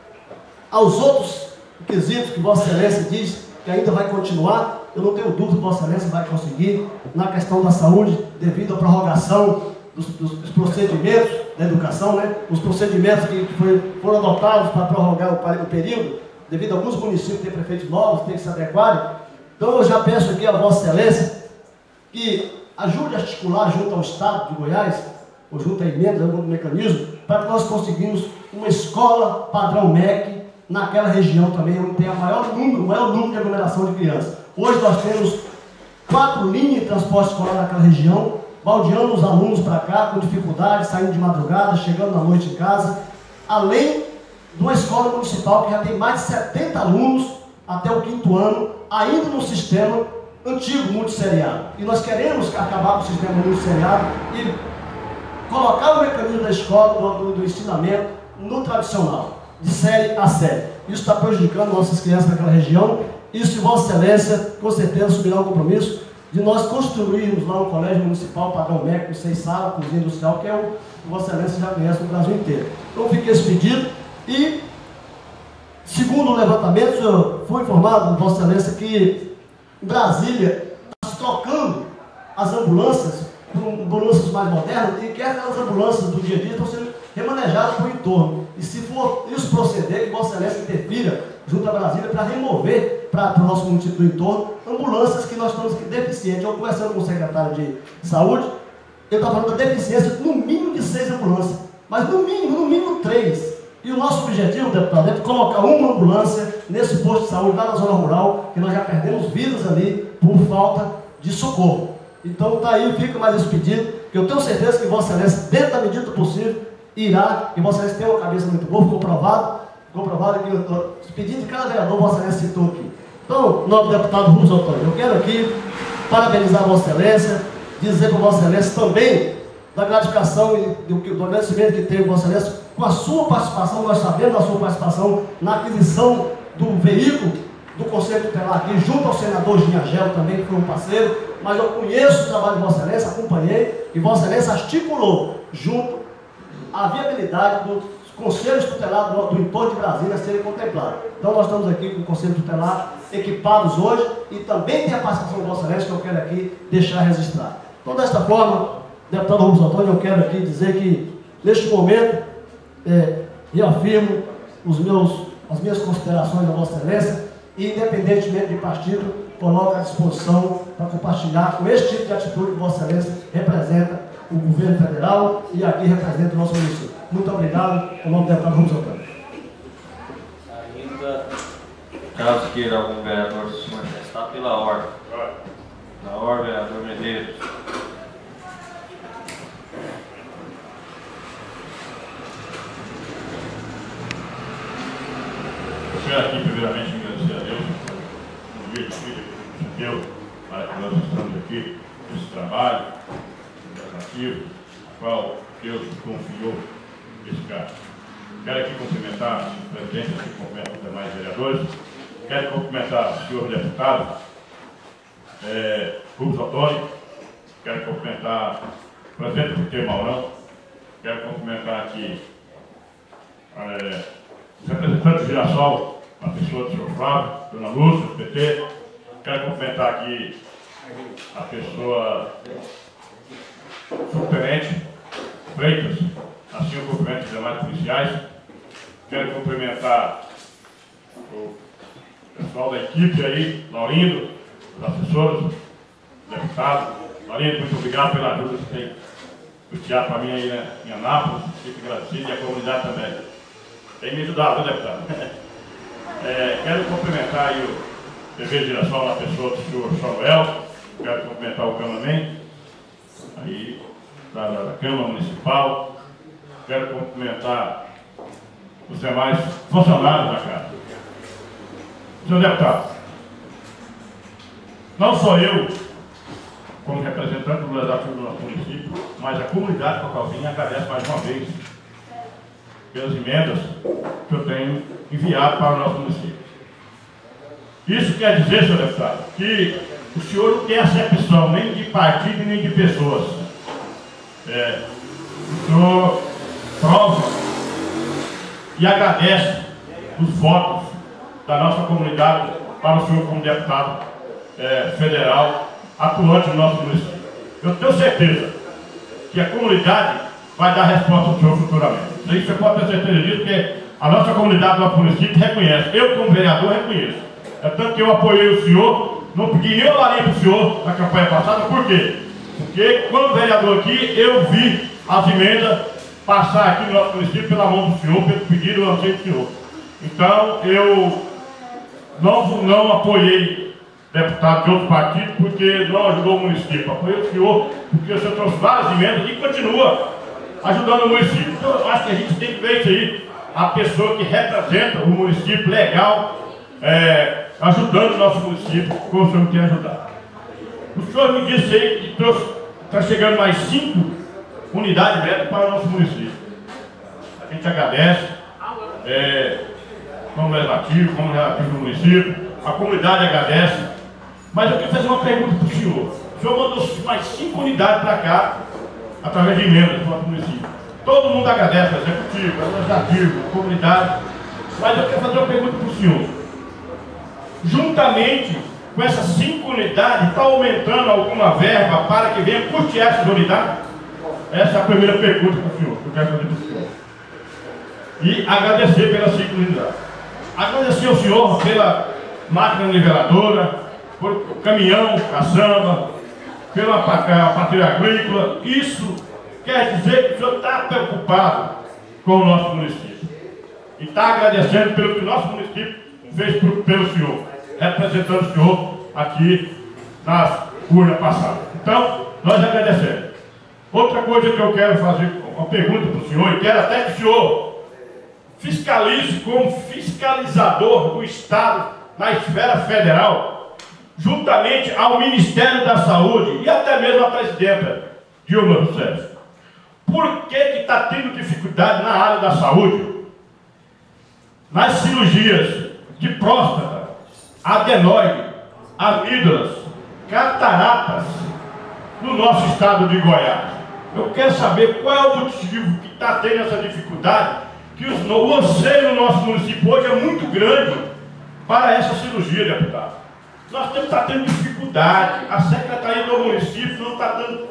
aos outros quesitos que Vossa Excelência diz que ainda vai continuar, eu não tenho dúvida que Vossa Excelência vai conseguir, na questão da saúde, devido à prorrogação dos procedimentos da educação, né? Os procedimentos que foram adotados para prorrogar o período, devido a alguns municípios terem prefeitos novos, terem que se adequarem. Então eu já peço aqui a Vossa Excelência que ajude a articular junto ao Estado de Goiás, ou junto a emendas, algum mecanismo, para que nós conseguimos uma escola padrão MEC naquela região também, onde tem o maior número de aglomeração de crianças. Hoje nós temos 4 linhas de transporte escolar naquela região, baldeando os alunos para cá, com dificuldade, saindo de madrugada, chegando à noite em casa, além de uma escola municipal que já tem mais de 70 alunos até o 5º ano, ainda no sistema antigo multisseriado. E nós queremos acabar com o sistema multisseriado e colocar o mecanismo da escola, do ensinamento, no tradicional, de série a série. Isso está prejudicando nossas crianças naquela região. Isso, de Vossa Excelência, com certeza, assumirá o compromisso de nós construirmos lá um colégio municipal padrão MEC, com 6 salas, cozinha industrial, que é o que Vossa Excelência já conhece no Brasil inteiro. Então fica esse pedido. E, segundo o levantamento, eu fui informado, Vossa Excelência, que em Brasília está se trocando as ambulâncias por ambulâncias mais modernas, e que aquelas ambulâncias do dia a dia estão sendo remanejadas para o entorno. E se for isso proceder, que Vossa Excelência interfira junto a Brasília para remover para o nosso município do entorno ambulâncias que nós estamos deficientes. Eu conversando com o secretário de saúde, ele está falando da deficiência no mínimo de 6 ambulâncias, mas no mínimo 3. E o nosso objetivo, deputado, é colocar uma ambulância nesse posto de saúde lá na zona rural, que nós já perdemos vidas ali por falta de socorro. Então está aí, fica mais esse pedido, que eu tenho certeza que Vossa Excelência, dentro da medida do possível, irá, e Vossa Excelência tem uma cabeça muito boa, comprovado que os pedidos de cada vereador Vossa Excelência citou aqui. Então, nobre deputado Rubens Antônio, eu quero aqui parabenizar Vossa Excelência, dizer para Vossa Excelência também da gratificação e do agradecimento que teve Vossa Excelência com a sua participação. Nós sabemos da sua participação na aquisição do veículo do Conselho Tutelar aqui, junto ao senador Ginhagel também, que foi um parceiro, mas eu conheço o trabalho de Vossa Excelência, acompanhei, e Vossa Excelência articulou junto a viabilidade dos conselhos tutelares do entorno de Brasília serem contemplados. Então nós estamos aqui com o Conselho Tutelar equipados hoje, e também tem a participação de Vossa Excelência que eu quero aqui deixar registrado. Então, desta forma, deputado Rubens Antônio, eu quero aqui dizer que, neste momento, reafirmo as minhas considerações da Vossa Excelência, e, independentemente de partido, coloco à disposição para compartilhar com esse tipo de atitude que Vossa Excelência representa o governo federal e aqui representa o nosso município. Muito obrigado, em nome do deputado Rubens Antônio. Ainda, caso queira algum vereador se manifestar pela ordem. Na ordem, vereador Medeiros. Eu quero aqui, primeiramente, agradecer a Deus no dia de vida que nos deu, para que nós estamos aqui nesse trabalho alternativo, a qual Deus confiou esse caso. Quero aqui cumprimentar o presidente, aqui cumprimento os demais vereadores. Quero cumprimentar o senhor deputado Rubens Antônio. Quero cumprimentar o presidente do PT Maurão. Quero cumprimentar aqui os representantes do Girassol, a pessoa do senhor Flávio, dona Lúcia, do PT. Quero cumprimentar aqui a pessoa subtenente Freitas, assim eu cumprimento os demais policiais. Quero cumprimentar o pessoal da equipe aí, Laurindo, os assessores, deputado. Laurindo, muito obrigado pela ajuda que tem custeado para mim aí, né, em Anápolis. Fico agradecido, e a comunidade também. Tem me ajudado, né, deputado? Quero cumprimentar aí o TV Direção na pessoa do senhor Samuel. Quero cumprimentar o cameraman aí da Câmara Municipal. Quero cumprimentar os demais funcionários da casa. Senhor deputado, não só eu, como representante do legislativo do nosso município, mas a comunidade de Cocalzinha agradece mais uma vez pelas emendas que eu tenho enviado para o nosso município. Isso quer dizer, senhor deputado, que o senhor não tem acepção nem de partido nem de pessoas. O senhor prova e agradece os votos da nossa comunidade para o senhor como deputado federal atuante no nosso município. Eu tenho certeza que a comunidade vai dar resposta ao senhor futuramente. Isso aí você pode ter certeza disso, porque a nossa comunidade do nosso município reconhece. Eu, como vereador, reconheço. É tanto que eu apoiei o senhor, não pedi nenhuma varinha para o senhor na campanha passada. Por quê? Porque, quando vereador aqui, eu vi as emendas passar aqui no nosso município pela mão do senhor, pelo pedido do anseio do senhor. Então, eu não apoiei deputado de outro partido porque não ajudou o município. Apoiei o senhor porque o senhor trouxe várias emendas e continua ajudando o município. Então, eu acho que a gente tem que ver isso aí, a pessoa que representa o município legal, ajudando o nosso município, como o senhor quer ajudar. O senhor me disse aí que está chegando mais 5 unidades médicas para o nosso município. A gente agradece, como legislativo, como relativo do município, a comunidade agradece. Mas eu quero fazer uma pergunta para o senhor. O senhor mandou mais 5 unidades para cá, através de emendas do nosso município. Todo mundo agradece, o executivo, o legislativo, a comunidade. Mas eu quero fazer uma pergunta para o senhor. Juntamente com essas 5 unidades, está aumentando alguma verba para que venha custear essas unidades? Essa é a primeira pergunta para o senhor, que eu quero fazer para o senhor. E agradecer pelas 5 unidades. Agradecer ao senhor pela máquina niveladora, por caminhão, caçamba, pela patrulha agrícola. Isso quer dizer que o senhor está preocupado com o nosso município. E está agradecendo pelo que o nosso município fez pelo senhor, representando o senhor aqui nas urnas passadas. Então, nós agradecemos. Outra coisa que eu quero fazer uma pergunta para o senhor, e quero até que o senhor fiscalize como fiscalizador do Estado na esfera federal, juntamente ao Ministério da Saúde e até mesmo a presidenta Dilma Rousseff. Por que está tendo dificuldade na área da saúde? Nas cirurgias de próstata, adenoide, amígdalas, cataratas, no nosso estado de Goiás. Eu quero saber qual é o motivo que está tendo essa dificuldade, que o anseio no nosso município hoje é muito grande para essa cirurgia, deputado. Nós temos que estar tendo dificuldade, a Secretaria do Município não está dando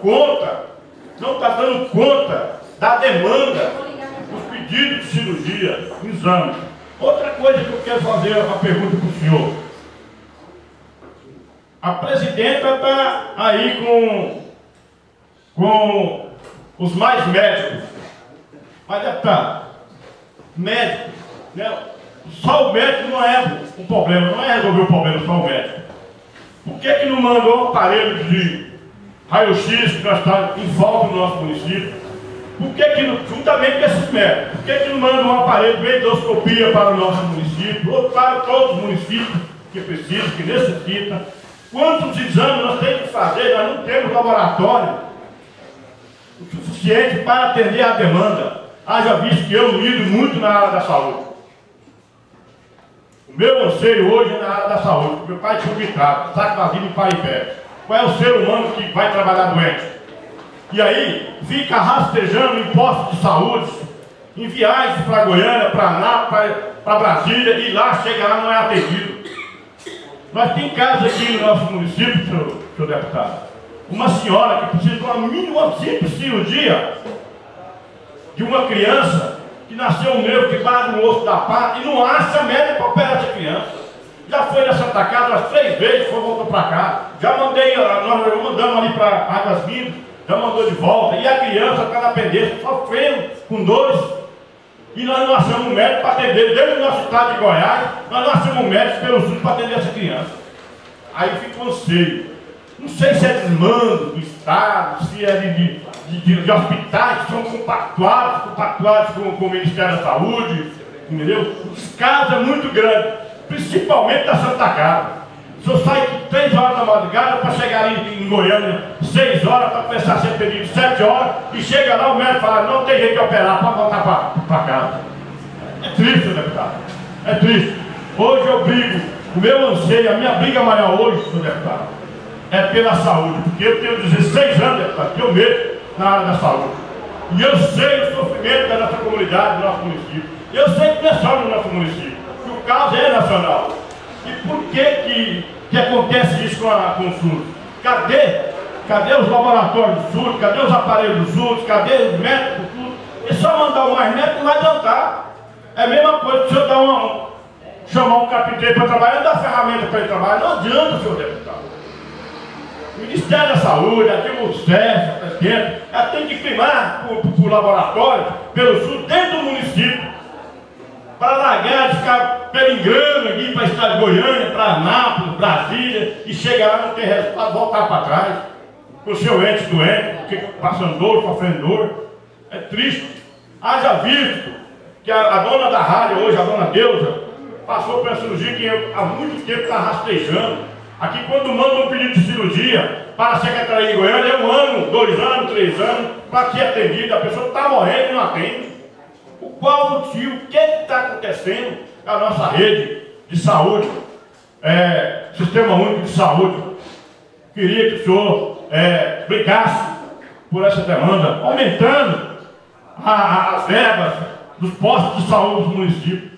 conta da demanda, dos pedidos de cirurgia, exames. Outra coisa que eu quero fazer uma pergunta para o senhor. A presidenta está aí com os mais médicos. Mas, deputado, médico, né? Só o médico não é o problema, não é resolver o problema só o médico. Por que não mandou um aparelho de raio-x que nós estamos em volta do nosso município? Por que juntamente com esses médicos, por que não manda um aparelho de endoscopia para o nosso município, ou para todos os municípios que precisam, que necessitam? Quantos exames nós temos que fazer? Nós não temos laboratório o suficiente para atender a demanda. Haja visto que eu lido muito na área da saúde. O meu anseio hoje é na área da saúde. Meu pai tinha um ditado, saco vazio em pai e pé. Qual é o ser humano que vai trabalhar doente? E aí, fica rastejando em postos de saúde, em viagens para Goiânia, para Anápolis, para Brasília, e lá, chega lá, não é atendido. Nós temos casos aqui no nosso município, senhor deputado, uma senhora que precisa de uma simples cirurgia de uma criança que nasceu um nervo que bate no osso da pata e não acha médico para operar essa criança. Já foi na Santa Casa umas 3 vezes, foi voltou para cá. Já mandei, nós mandamos ali para Águas Lindas, já mandou de volta. E a criança está na pendência, sofrendo com dores. E nós não achamos um médico para atender. Desde o nosso estado de Goiás, nós não achamos um médico pelo SUS para atender essa criança. Aí ficou anseio. Não sei se é desmando do Estado, se é de hospitais que são compactuados com o Ministério da Saúde, entendeu? O descaso é muito grande, principalmente da Santa Casa. O senhor sai 3 horas da madrugada para chegar ali em Goiânia 6 horas para começar a ser pedido 7 horas e chega lá o médico fala, não tem jeito de operar, para voltar para casa. É triste, deputado. É triste. Hoje eu brigo, o meu anseio, a minha briga maior hoje, senhor deputado, é pela saúde, porque eu tenho 16 anos, deputado, que eu mexo na área da saúde. E eu sei o sofrimento da nossa comunidade, do nosso município. Eu sei que não é só no nosso município, que o caso é nacional. E por que acontece isso com o SUS? Cadê os laboratórios do SUS? Cadê os aparelhos do SUS? Cadê os médicos do SUS? É só mandar o mais médico, não vai adiantar. É a mesma coisa que o senhor chamar um carpinteiro para trabalhar, não dá ferramenta para ele trabalhar, não adianta, senhor deputado. O Ministério da Saúde, aqui o SES, tem que primar por laboratório, pelo SUS, dentro do município, para largar de ficar pelingrando aqui para o estado de Goiânia, para Anápolis, Brasília, e chegar lá não ter resultado, voltar para trás, com o seu ente doente, passando dor, sofrendo dor. É triste. Haja visto que a dona da rádio hoje, a dona Deusa, passou por uma cirurgia que há muito tempo está rastejando. Aqui quando manda um pedido de cirurgia para a Secretaria de Goiânia, é 1 ano, 2 anos, 3 anos, para ser atendida, a pessoa está morrendo e não atende. Qual o motivo? O que está acontecendo com a nossa rede de saúde, Sistema Único de Saúde? Queria que o senhor brigasse por essa demanda, aumentando as verbas dos postos de saúde dos municípios.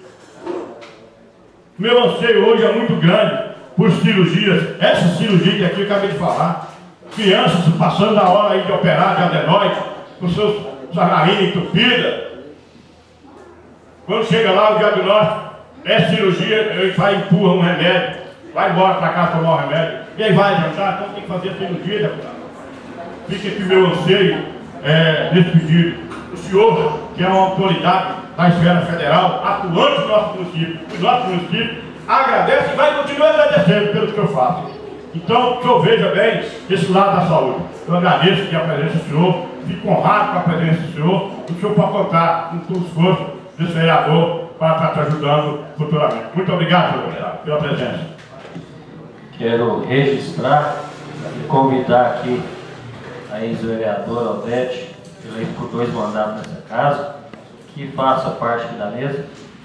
Meu anseio hoje é muito grande por cirurgias, essa cirurgia que aqui eu acabei de falar, crianças passando a hora aí de operar de adenoide, com suas narinas entupidas. Quando chega lá o diagnóstico, é cirurgia, ele vai e empurra um remédio, vai embora para casa tomar o remédio, e aí vai adiantar, então tem que fazer a cirurgia, deputado. Fica aqui o meu anseio nesse pedido. O senhor, que é uma autoridade da esfera federal, atuante no nosso município, agradece e vai continuar agradecendo pelo que eu faço. Então, que o senhor veja bem esse lado da saúde. Eu agradeço aqui a presença do senhor, fico honrado com a presença do senhor, o senhor pode contar com todo o esforço desse vereador para estar te ajudando futuramente. Muito obrigado, senhor deputado, pela presença. Quero registrar e convidar aqui a ex-vereadora Aldete, eleita por 2 mandatos nessa casa, que faça parte aqui da mesa.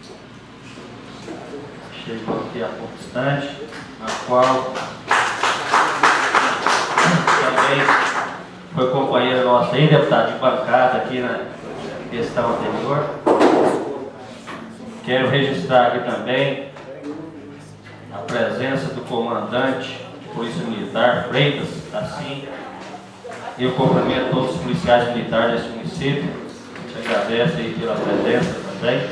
Chegou aqui há pouco instante, na qual também foi companheira nossa aí, deputado, de bancada aqui na questão anterior. Quero registrar aqui também a presença do comandante de Polícia Militar, Freitas, assim. Eu cumprimento todos os policiais militares desse município. A gente agradece aí pela presença também.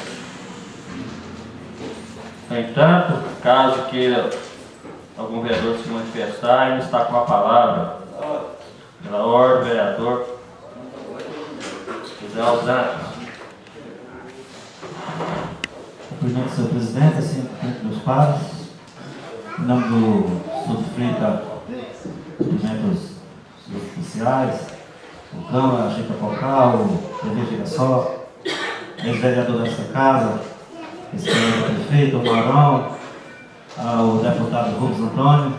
No entanto, caso queira algum vereador se manifestar, ele está com a palavra. Pela ordem, vereador José Alzantes. Cumprimento, senhor presidente, assim como meus pares. Em nome do Souto Freitas, cumprimento os oficiais, o Câmara, a Chica Focal, o Prefeito Girassol, ex-vereador desta casa, excelente prefeito, o Marão, o deputado Rubens Antônio,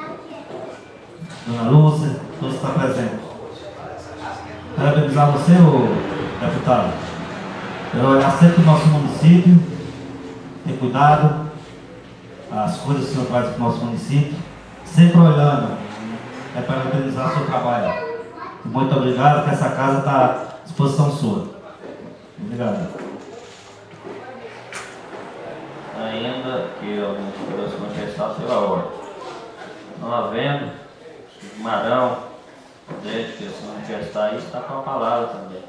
Dona Lúcia, todos estão presentes. Parabenizar você, deputado, pelo olhar sempre do nosso município, ter cuidado, as coisas que o senhor faz para o nosso município, sempre olhando, parabenizar o seu trabalho. Muito obrigado, que essa casa está à disposição sua. Obrigado. Ainda que alguns queiram se manifestar pela ordem. Não havendo, Marão, Odete, que se não quer estar aí, está com a palavra também.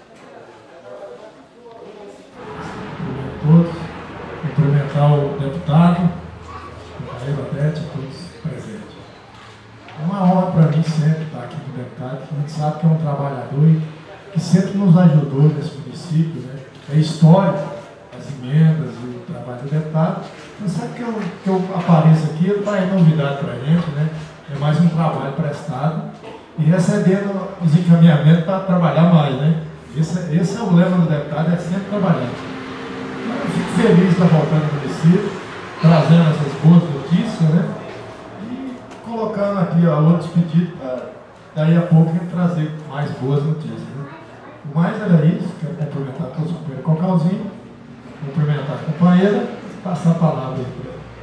Todos, cumprimentar o deputado, a Odete, todos presentes. É uma honra para mim sempre estar aqui com o deputado, que a gente sabe que é um trabalhador que sempre nos ajudou nesse município, né? É histórico, as emendas e o trabalho do deputado. Mas sabe que eu apareço aqui, não traz novidade para a gente, né? É mais um trabalho prestado e recebendo os encaminhamentos para trabalhar mais, né? Esse é o lema do deputado, é sempre trabalhar. Eu fico feliz de estar voltando ao município, trazendo essas boas notícias, né? E colocando aqui outros pedidos para daí a pouco a gente trazer mais boas notícias, né? O mais era isso, quero cumprimentar todos os companheiros Cocalzinho, cumprimentar a companheira e passar a palavra aí para ela.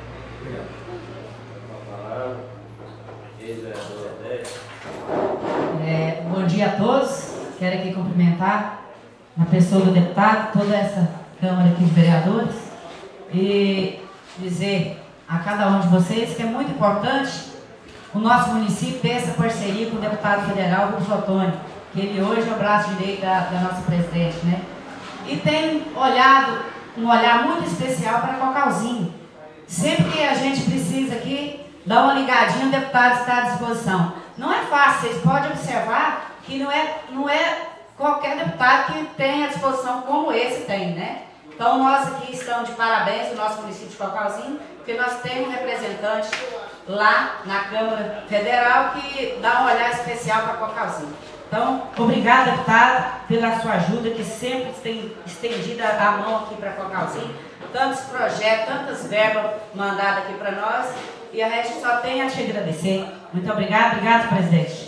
Obrigado. Bom dia a todos, quero aqui cumprimentar na pessoa do deputado, toda essa Câmara aqui de Vereadores e dizer a cada um de vocês que é muito importante o nosso município ter essa parceria com o deputado federal Rufo Ottoni, que ele hoje é o braço direito da nossa presidente, né? E tem olhado um olhar muito especial para Cocalzinho. Sempre que a gente precisa aqui, dá uma ligadinha, o deputado está à disposição. Não é fácil, vocês podem observar que não é qualquer deputado que tem à disposição como esse tem, né? Então nós aqui estamos de parabéns no nosso município de Cocalzinho, porque nós temos um representante lá na Câmara Federal que dá um olhar especial para Cocalzinho. Então, obrigada, deputado, pela sua ajuda, que sempre tem estendido a mão aqui para Cocalzinho. Tantos projetos, tantas verbas mandadas aqui para nós, e a gente só tem a te agradecer. Muito obrigada, obrigado, presidente.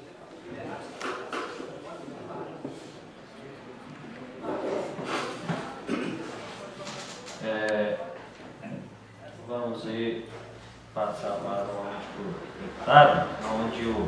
Vamos passar para o deputado, onde o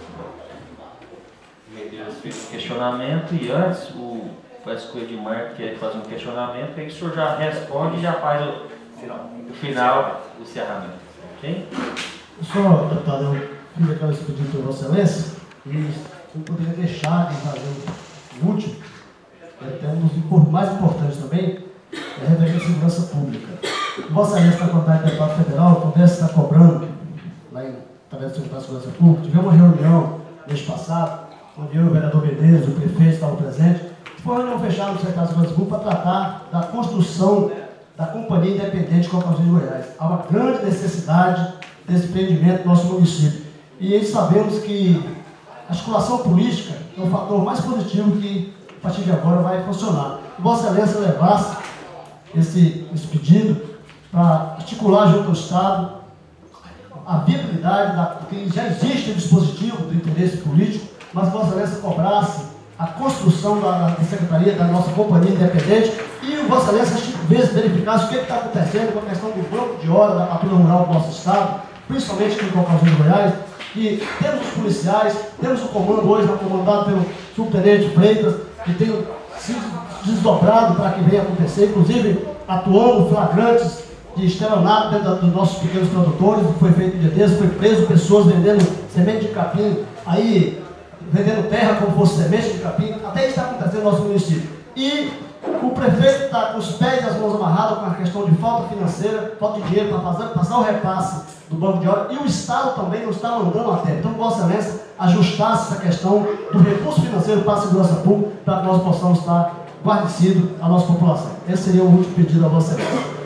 Medeiros fez um questionamento e antes parece que o Edmar quer fazer um questionamento, aí o senhor já responde e já faz o final do encerramento. Ok? Senhor deputado, eu fiz aquela pedido para Vossa Excelência e eu poderia deixar de fazer o último, até um dos mais importantes também, é referente à segurança pública. Vossa Excelência está contando com o deputado federal, o Congresso está cobrando, lá através do Secretário de Segurança Pública. Tivemos uma reunião mês passado, onde eu e o vereador Medeiros, o prefeito, estavam presentes. Foi uma reunião fechada no Secretário de Segurança Pública para tratar da construção da Companhia Independente Cocalzinho de Goiás. Há uma grande necessidade desse empreendimento no nosso município. E sabemos que a articulação política é o fator mais positivo que, a partir de agora, vai funcionar. Que Vossa Excelência levasse esse pedido para articular junto ao Estado a viabilidade que já existe um dispositivo do interesse político, mas Vossa Excelência cobrasse a construção da Secretaria da nossa Companhia Independente e o Vossa Excelência verificasse o que está acontecendo com a questão do banco de hora da patrulha rural do nosso Estado, principalmente aqui em Cocalzinho de Goiás, e temos os policiais, temos o comando hoje comandado pelo subtenente Freitas, que tem sido desdobrado para que venha acontecer, inclusive atuando flagrantes de estelionato dentro dos nossos pequenos produtores, que foi feito um dia desses, foi preso pessoas vendendo semente de capim, aí vendendo terra como fosse semente de capim, até isso está acontecendo no nosso município. E o prefeito está com os pés e as mãos amarradas com a questão de falta financeira, falta de dinheiro para passar o repasse do banco de hora, e o Estado também não está mandando a tempo. Então, Vossa Excelência ajustasse essa questão do recurso financeiro para a segurança pública, para que nós possamos estar guarnecidos a nossa população. Esse seria o último pedido a Vossa Excelência.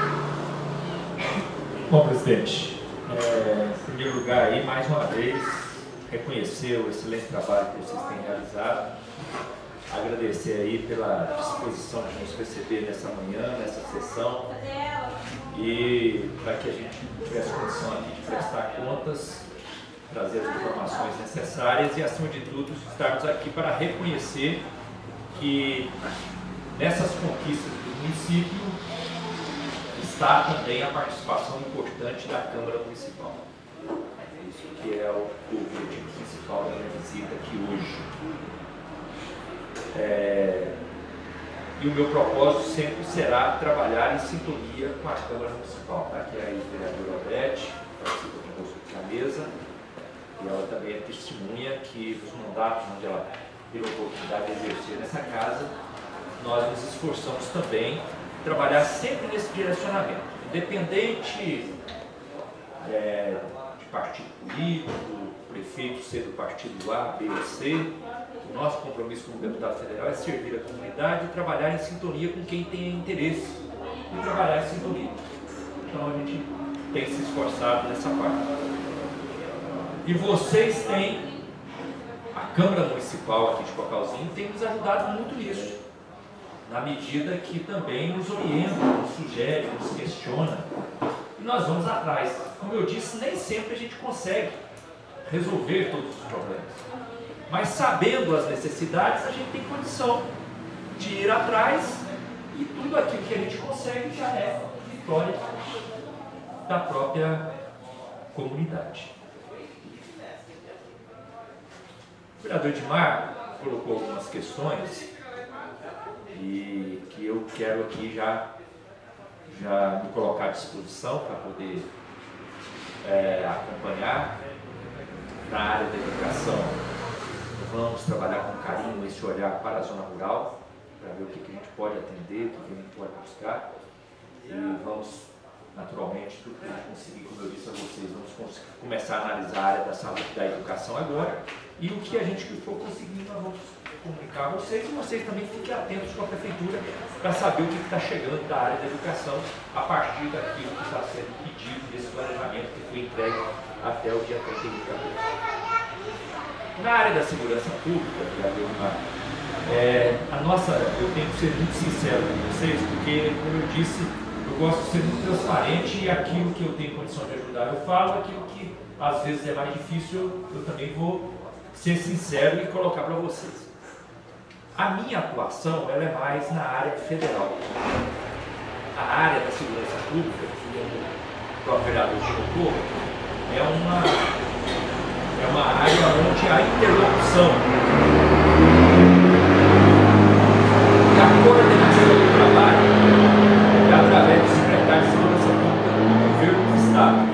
Bom, presidente, em primeiro lugar, aí, mais uma vez, reconhecer o excelente trabalho que vocês têm realizado, agradecer aí pela disposição de nos receber nessa manhã, nessa sessão, e para que a gente tivesse condição aqui de prestar contas, trazer as informações necessárias e, acima de tudo, estarmos aqui para reconhecer que nessas conquistas do município está também a participação importante da Câmara Municipal. Isso que é o objetivo principal da minha visita aqui hoje. E o meu propósito sempre será trabalhar em sintonia com a Câmara Municipal. Está aqui a vereadora Odete, que participa conosco aqui na mesa, E ela também é testemunha que os mandatos onde ela teve a oportunidade de exercer nessa casa, nós nos esforçamos também em trabalhar sempre nesse direcionamento, independente de partido político, prefeito ser do partido A, B ou C. O nosso compromisso como deputado federal é servir a comunidade e trabalhar em sintonia com quem tem interesse e trabalhar em sintonia. Então a gente tem se esforçado nessa parte. E vocês têm, a Câmara Municipal aqui de Cocalzinho tem nos ajudado muito nisso, na medida que também nos orienta, nos sugere, nos questiona, e nós vamos atrás. Como eu disse, nem sempre a gente consegue resolver todos os problemas, mas sabendo as necessidades, a gente tem condição de ir atrás, e tudo aquilo que a gente consegue já é vitória da própria comunidade. O vereador Edmar colocou algumas questões e que eu quero aqui já me colocar à disposição para poder acompanhar. Na área da educação, vamos trabalhar com carinho esse olhar para a zona rural, para ver o que a gente pode atender, o que a gente pode buscar, e vamos, naturalmente, tudo que a gente conseguir, como eu disse a vocês, vamos começar a analisar a área da saúde e da educação agora, e o que a gente for conseguir, nós vamos comunicar a vocês, e vocês também fiquem atentos com a prefeitura para saber o que está chegando da área da educação a partir daquilo que está sendo pedido desse planejamento que foi entregue até o dia 31 de abril. Na área da segurança pública, eu tenho que ser muito sincero com vocês, porque, como eu disse, eu gosto de ser muito transparente e aquilo que eu tenho condição de ajudar eu falo, aquilo que às vezes é mais difícil eu também vou ser sincero e colocar para vocês. A minha atuação ela é mais na área federal. A área da segurança pública, que o próprio vereador colocou, é uma área onde a interlocução e a coordenação do trabalho é através do secretário de Segurança Pública do governo do Estado.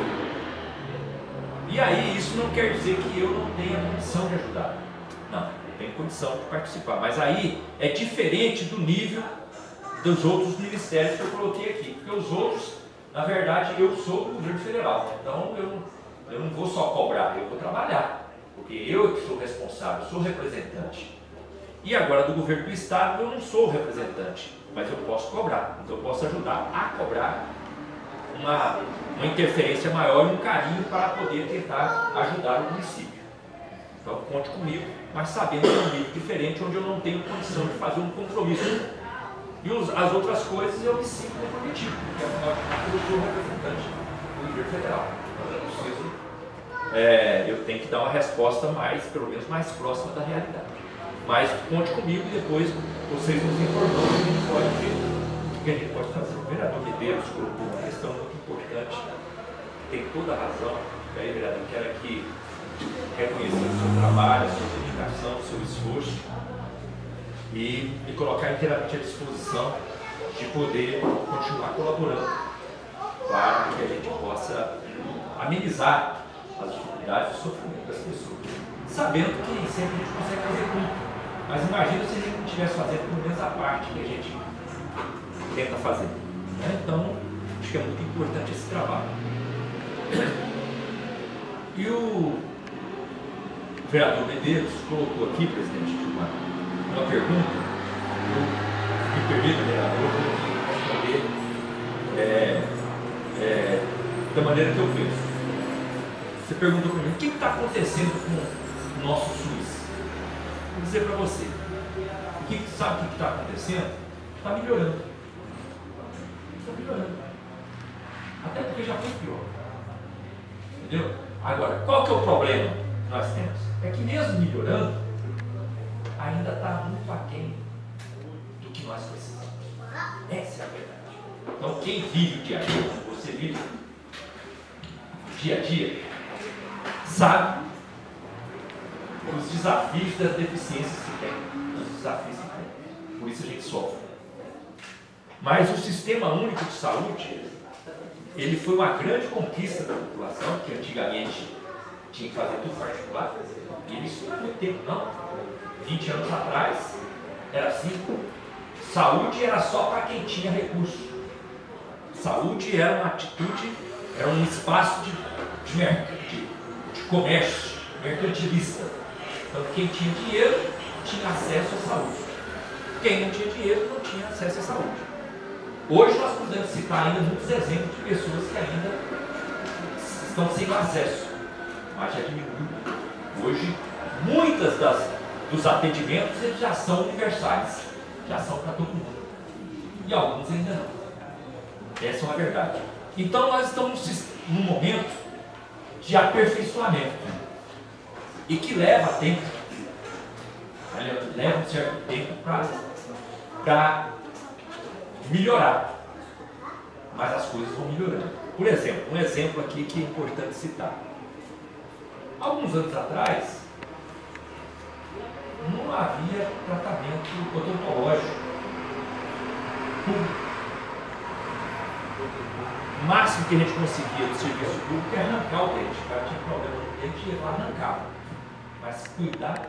E aí, isso não quer dizer que eu não tenha condição de ajudar. Não, eu tenho condição de participar. Mas aí é diferente do nível dos outros ministérios que eu coloquei aqui. Porque os outros, na verdade, eu sou do governo federal. Então, eu não vou só cobrar, eu vou trabalhar, porque eu que sou responsável, sou representante. E agora do governo do Estado eu não sou representante, mas eu posso cobrar, então eu posso ajudar a cobrar uma interferência maior e um carinho para poder tentar ajudar o município. Então conte comigo, mas sabendo que é um nível diferente, onde eu não tenho condição de fazer um compromisso. E as outras coisas eu me sinto comprometido, porque afinal de contas eu sou representante do governo federal. Eu tenho que dar uma resposta pelo menos mais próxima da realidade. Mas conte comigo e depois vocês nos informam o que a gente pode ver, o que a gente pode fazer. O vereador Medeiros colocou uma questão muito importante, tem toda a razão. E aí, vereador, quero aqui reconhecer o seu trabalho, a sua dedicação, o seu esforço e me colocar inteiramente à disposição de poder continuar colaborando para que a gente possa amenizar as dificuldades e o sofrimento das pessoas, sabendo que nem sempre a gente consegue fazer tudo, mas imagina se a gente não estivesse fazendo pelo menos a parte que a gente tenta fazer, né? Então acho que é muito importante esse trabalho. E o vereador Medeiros colocou aqui, presidente, uma pergunta. Eu me permito, vereador, responder da maneira que eu penso. Você perguntou para mim, o que está acontecendo com o nosso SUS? Vou dizer para você, sabe o que está acontecendo? Está melhorando. Está melhorando. Até porque já foi pior. Entendeu? Agora, qual que é o problema que nós temos? É que mesmo melhorando, ainda está muito aquém do que nós precisamos. Essa é a verdade. Então, quem vive o dia a dia, você vive o dia a dia, sabe os desafios das deficiências que tem, os desafios que tem. Por isso a gente sofre. Mas o Sistema Único de Saúde, ele foi uma grande conquista da população, que antigamente tinha que fazer tudo particular. E isso não é muito tempo, não. 20 anos atrás, era assim. Saúde era só para quem tinha recurso. Saúde era uma atitude, era um espaço de comércio, mercantilista. Então, quem tinha dinheiro tinha acesso à saúde. Quem não tinha dinheiro não tinha acesso à saúde. Hoje nós podemos citar ainda muitos exemplos de pessoas que ainda estão sem acesso, mas já diminuiu. Hoje, muitas dos atendimentos eles já são universais, já são para todo mundo. E alguns ainda não. Essa é uma verdade. Então nós estamos num momento de aperfeiçoamento e que leva tempo, leva um certo tempo para melhorar, mas as coisas vão melhorando. Por exemplo, um exemplo aqui que é importante citar. Alguns anos atrás não havia tratamento odontológico público. O máximo que a gente conseguia do serviço público é arrancar o dente. O cara tinha problema no dente e ia lá arrancar. Mas cuidar.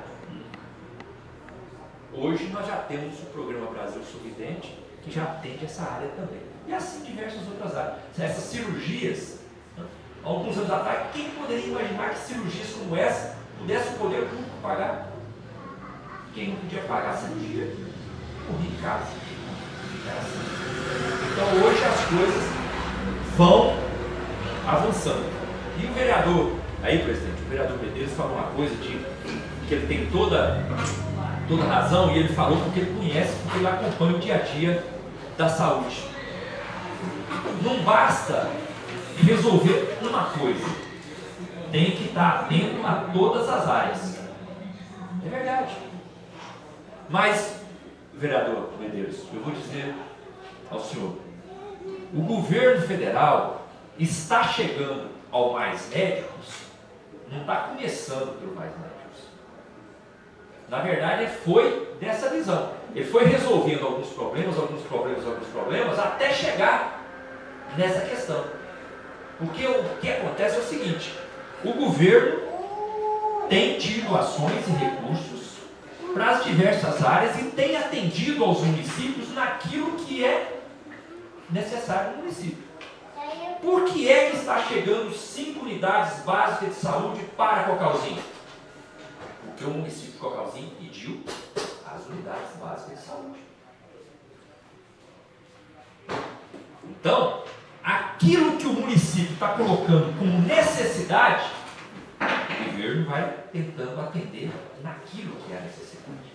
Hoje nós já temos o programa Brasil Sorridente, que já atende essa área também. E assim diversas outras áreas. Essas cirurgias, alguns anos atrás, quem poderia imaginar que cirurgias como essa pudesse o poder público pagar? Quem não podia pagar a cirurgia, morria em casa. Era assim. Então hoje as coisas vão avançando. E o vereador, aí presidente, o vereador Medeiros falou uma coisa que ele tem toda razão, e ele falou porque ele conhece, porque ele acompanha o dia a dia da saúde. Não basta resolver uma coisa, tem que estar atento a todas as áreas. É verdade. Mas, vereador Medeiros, eu vou dizer ao senhor, o governo federal está chegando ao Mais Médicos, não está começando pelo Mais Médicos. Na verdade, ele foi dessa visão. Ele foi resolvendo alguns problemas, até chegar nessa questão. Porque o que acontece é o seguinte, o governo tem tido ações e recursos para as diversas áreas e tem atendido aos municípios naquilo que é necessário no município. Por que é que está chegando 5 unidades básicas de saúde para Cocalzinho? Porque o município de Cocalzinho pediu as unidades básicas de saúde. Então, aquilo que o município está colocando como necessidade, o governo vai tentando atender naquilo que é a necessidade.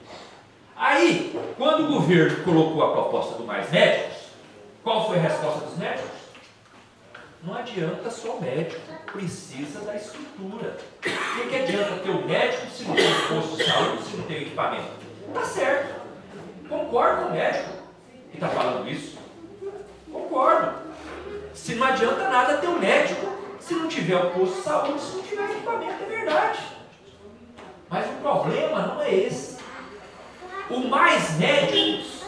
Aí, quando o governo colocou a proposta do Mais Médicos, qual foi a resposta dos médicos? Não adianta só o médico, precisa da estrutura. O que adianta ter o médico se não tem o posto de saúde, se não tem equipamento? Tá certo. Concordo com o médico que está falando isso. Concordo. Se não adianta nada ter o médico se não tiver o posto de saúde, se não tiver equipamento, é verdade. Mas o problema não é esse. O Mais Médicos,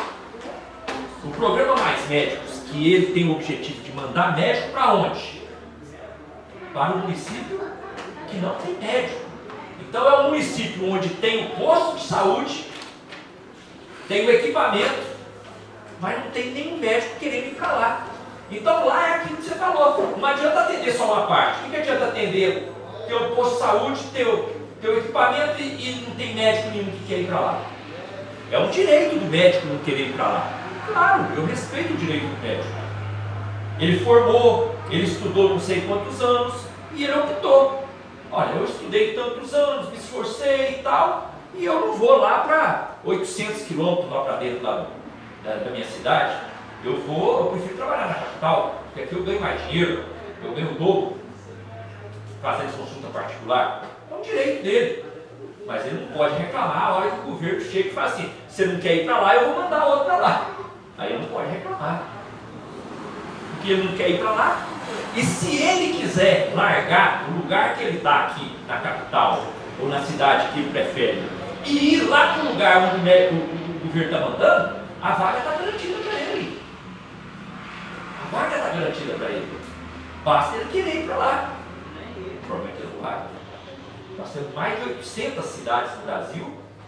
o programa Mais Médicos, que ele tem o objetivo de mandar médico para onde? Para o município que não tem médico. Então é um município onde tem o posto de saúde, tem o equipamento, mas não tem nenhum médico querendo ir para lá. Então lá é aquilo que você falou. Não adianta atender só uma parte. O que adianta atender? Ter o posto de saúde, ter o equipamento e não tem médico nenhum que quer ir para lá. É um direito do médico não querer ir para lá. Claro, eu respeito o direito do médico. Ele formou, ele estudou não sei quantos anos e ele optou. Olha, eu estudei tantos anos, me esforcei e tal, e eu não vou lá para 800 quilômetros lá para dentro da minha cidade. Eu prefiro trabalhar na capital, porque aqui eu ganho mais dinheiro, eu ganho o dobro, fazendo consulta particular. É um direito dele. Mas ele não pode reclamar a hora que o governo chega e fala assim, você não quer ir para lá, eu vou mandar outro para lá. Aí ele não pode reclamar. Porque ele não quer ir para lá. E se ele quiser largar o lugar que ele está aqui, na capital, ou na cidade que ele prefere, e ir lá para o lugar onde o governo está mandando, a vaga está garantida para ele. A vaga está garantida para ele. Basta ele querer ir para lá. O problema é que ele não vai. Nós temos mais de 800 cidades no Brasil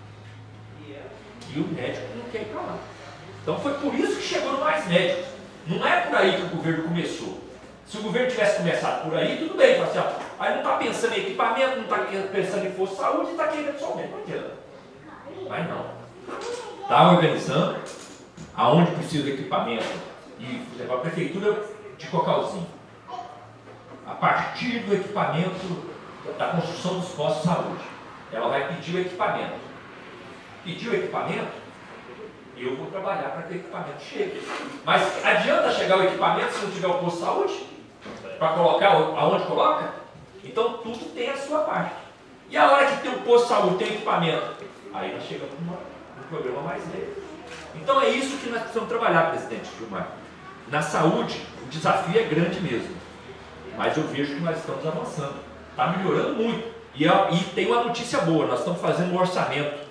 e o médico não quer ir para lá. Então foi por isso que chegou no Mais Médicos. Não é por aí que o governo começou. Se o governo tivesse começado por aí, tudo bem. Assim, ó, aí não está pensando em equipamento, não está pensando em posto de saúde, está querendo só o médico. Mas não. Está organizando aonde precisa de equipamento e levar a prefeitura de Cocalzinho. A partir do equipamento da construção dos postos de saúde, ela vai pedir o equipamento. Pediu o equipamento, eu vou trabalhar para que o equipamento chegue. Mas adianta chegar o equipamento se não tiver o posto de saúde? Para colocar aonde coloca? Então tudo tem a sua parte. E a hora que tem o posto de saúde, tem equipamento, aí nós chegamos num programa mais leve. Então é isso que nós precisamos trabalhar, presidente Gilmar. Na saúde, o desafio é grande mesmo. Mas eu vejo que nós estamos avançando. Está melhorando muito. E tem uma notícia boa, nós estamos fazendo um orçamento.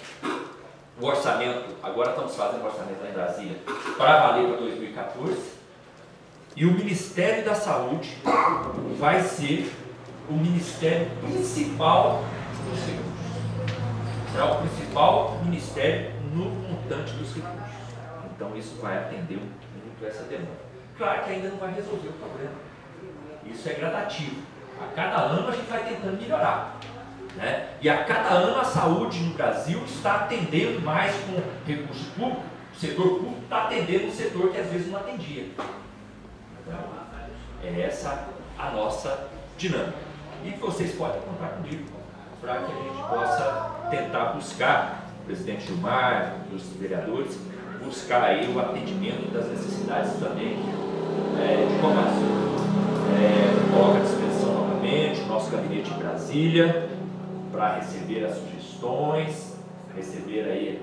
O orçamento, agora estamos fazendo o orçamento lá em Brasília, para valer para 2014. E o Ministério da Saúde vai ser o ministério principal dos recursos. Será o principal ministério no montante dos recursos. Então isso vai atender muito essa demanda. Claro que ainda não vai resolver o problema. Isso é gradativo. A cada ano a gente vai tentando melhorar. Né? E a cada ano a saúde no Brasil está atendendo mais com recurso público. O setor público está atendendo um setor que às vezes não atendia. Então, é essa a nossa dinâmica. E vocês podem contar comigo para que a gente possa tentar buscar, o presidente Gilmar, os vereadores, buscar aí o atendimento das necessidades também de Cocalzinho. Coloca à disposição novamente o nosso gabinete em Brasília para receber as sugestões, receber aí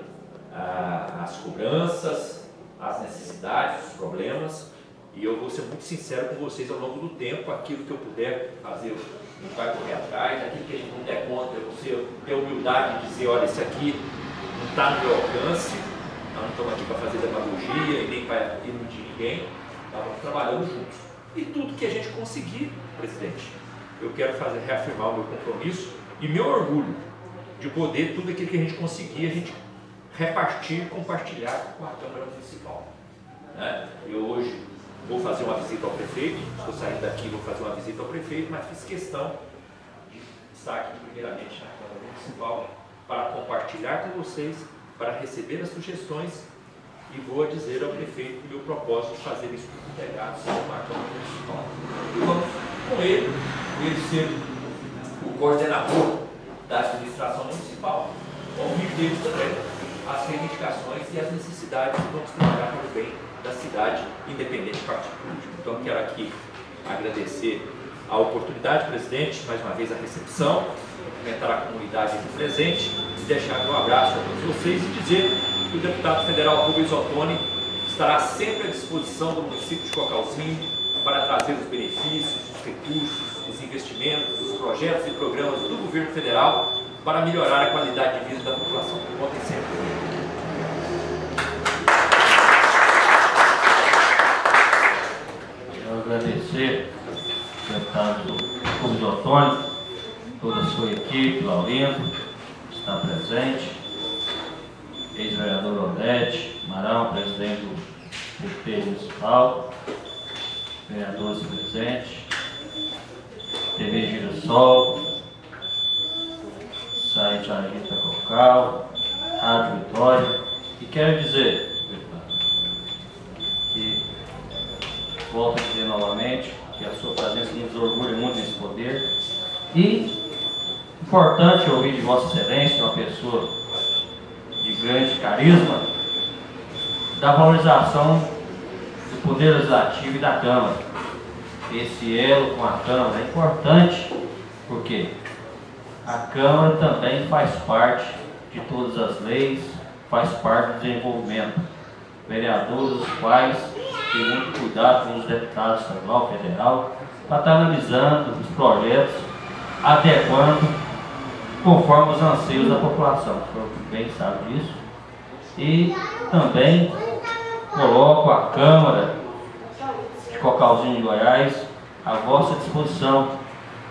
as cobranças, as necessidades, os problemas. E eu vou ser muito sincero com vocês ao longo do tempo, aquilo que eu puder fazer, a gente vai correr atrás, aquilo que a gente não der conta, eu vou ter a humildade de dizer, olha, esse aqui não está no meu alcance, nós não estamos aqui para fazer demagogia e nem para iludir ninguém, nós vamos trabalhando juntos. E tudo que a gente conseguir, presidente, eu quero reafirmar o meu compromisso e meu orgulho de poder, tudo aquilo que a gente conseguir, a gente repartir, compartilhar com a Câmara Municipal. Né? Eu hoje vou fazer uma visita ao prefeito, estou saindo daqui, vou fazer uma visita ao prefeito, mas fiz questão de estar aqui primeiramente na Câmara Municipal para compartilhar com vocês, para receber as sugestões e vou dizer ao prefeito o meu propósito de fazer isso tudo integrado sem uma Câmara Municipal. E vamos com ele ser o coordenador da administração municipal, ouvir dele também as reivindicações e as necessidades que vamos trabalhar para o bem da cidade, independente de partido político. Então, quero aqui agradecer a oportunidade, presidente, mais uma vez a recepção, cumprimentar a comunidade aqui presente e deixar meu abraço a todos vocês e dizer que o deputado federal Rubens Ottoni estará sempre à disposição do município de Cocalzinho para trazer os benefícios, os recursos, os investimentos, os projetos e programas do governo federal para melhorar a qualidade de vida da população. Contem sempre comigo. Agradecer ao deputado Rubens Ottoni, toda a sua equipe, Laurindo, que está presente, ex-vereador Odete Marão, presidente do PT Municipal, vereadores presentes, TV Girassol, site Agita Cocal, Rádio Vitória, e quero dizer, que volto a dizer novamente que a sua presença nos orgulha muito desse poder e importante ouvir de Vossa Excelência, uma pessoa de grande carisma, da valorização do Poder Legislativo e da Câmara. Esse elo com a Câmara é importante porque a Câmara também faz parte de todas as leis, faz parte do desenvolvimento. Vereadores, os quais têm muito cuidado com os deputados estadual, federal, para estar analisando os projetos, adequando conforme os anseios da população. O senhor bem sabe disso. E também coloco a Câmara de Cocalzinho de Goiás à vossa disposição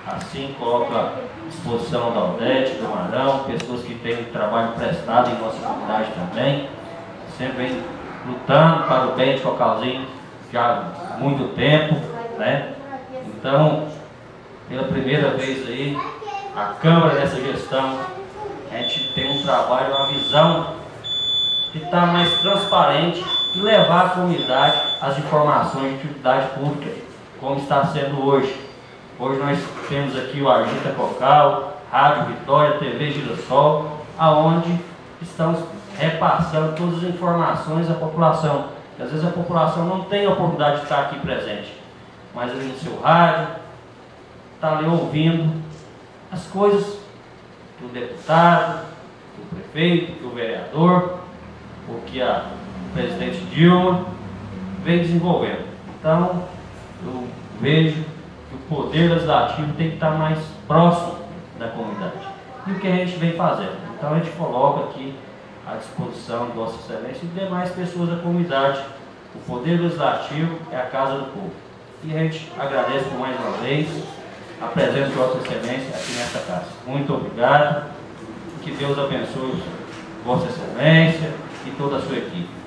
assim coloca à disposição da Aldete, do Marão, pessoas que têm trabalho prestado em nossa comunidade também, sempre vem lutando para o bem de Cocalzinho já há muito tempo, né? Então, pela primeira vez aí, a Câmara nessa gestão, a gente tem um trabalho, uma visão de estar mais transparente e levar à comunidade as informações de utilidade pública, como está sendo hoje. Hoje nós temos aqui o Agita Cocal, Rádio Vitória, TV Girassol, aonde estamos repassando todas as informações à população. Às vezes a população não tem a oportunidade de estar aqui presente, mas ali no seu rádio, está ali ouvindo as coisas que o deputado, que o prefeito, que o vereador, ou que a presidente Dilma vem desenvolvendo. Então, eu vejo que o poder legislativo tem que estar mais próximo da comunidade. E o que a gente vem fazendo? Então, a gente coloca aqui à disposição de Vossa Excelência e de demais pessoas da comunidade. O poder legislativo é a casa do povo. E a gente agradece por mais uma vez a presença de Vossa Excelência aqui nesta casa. Muito obrigado. Que Deus abençoe Vossa Excelência e toda a sua equipe.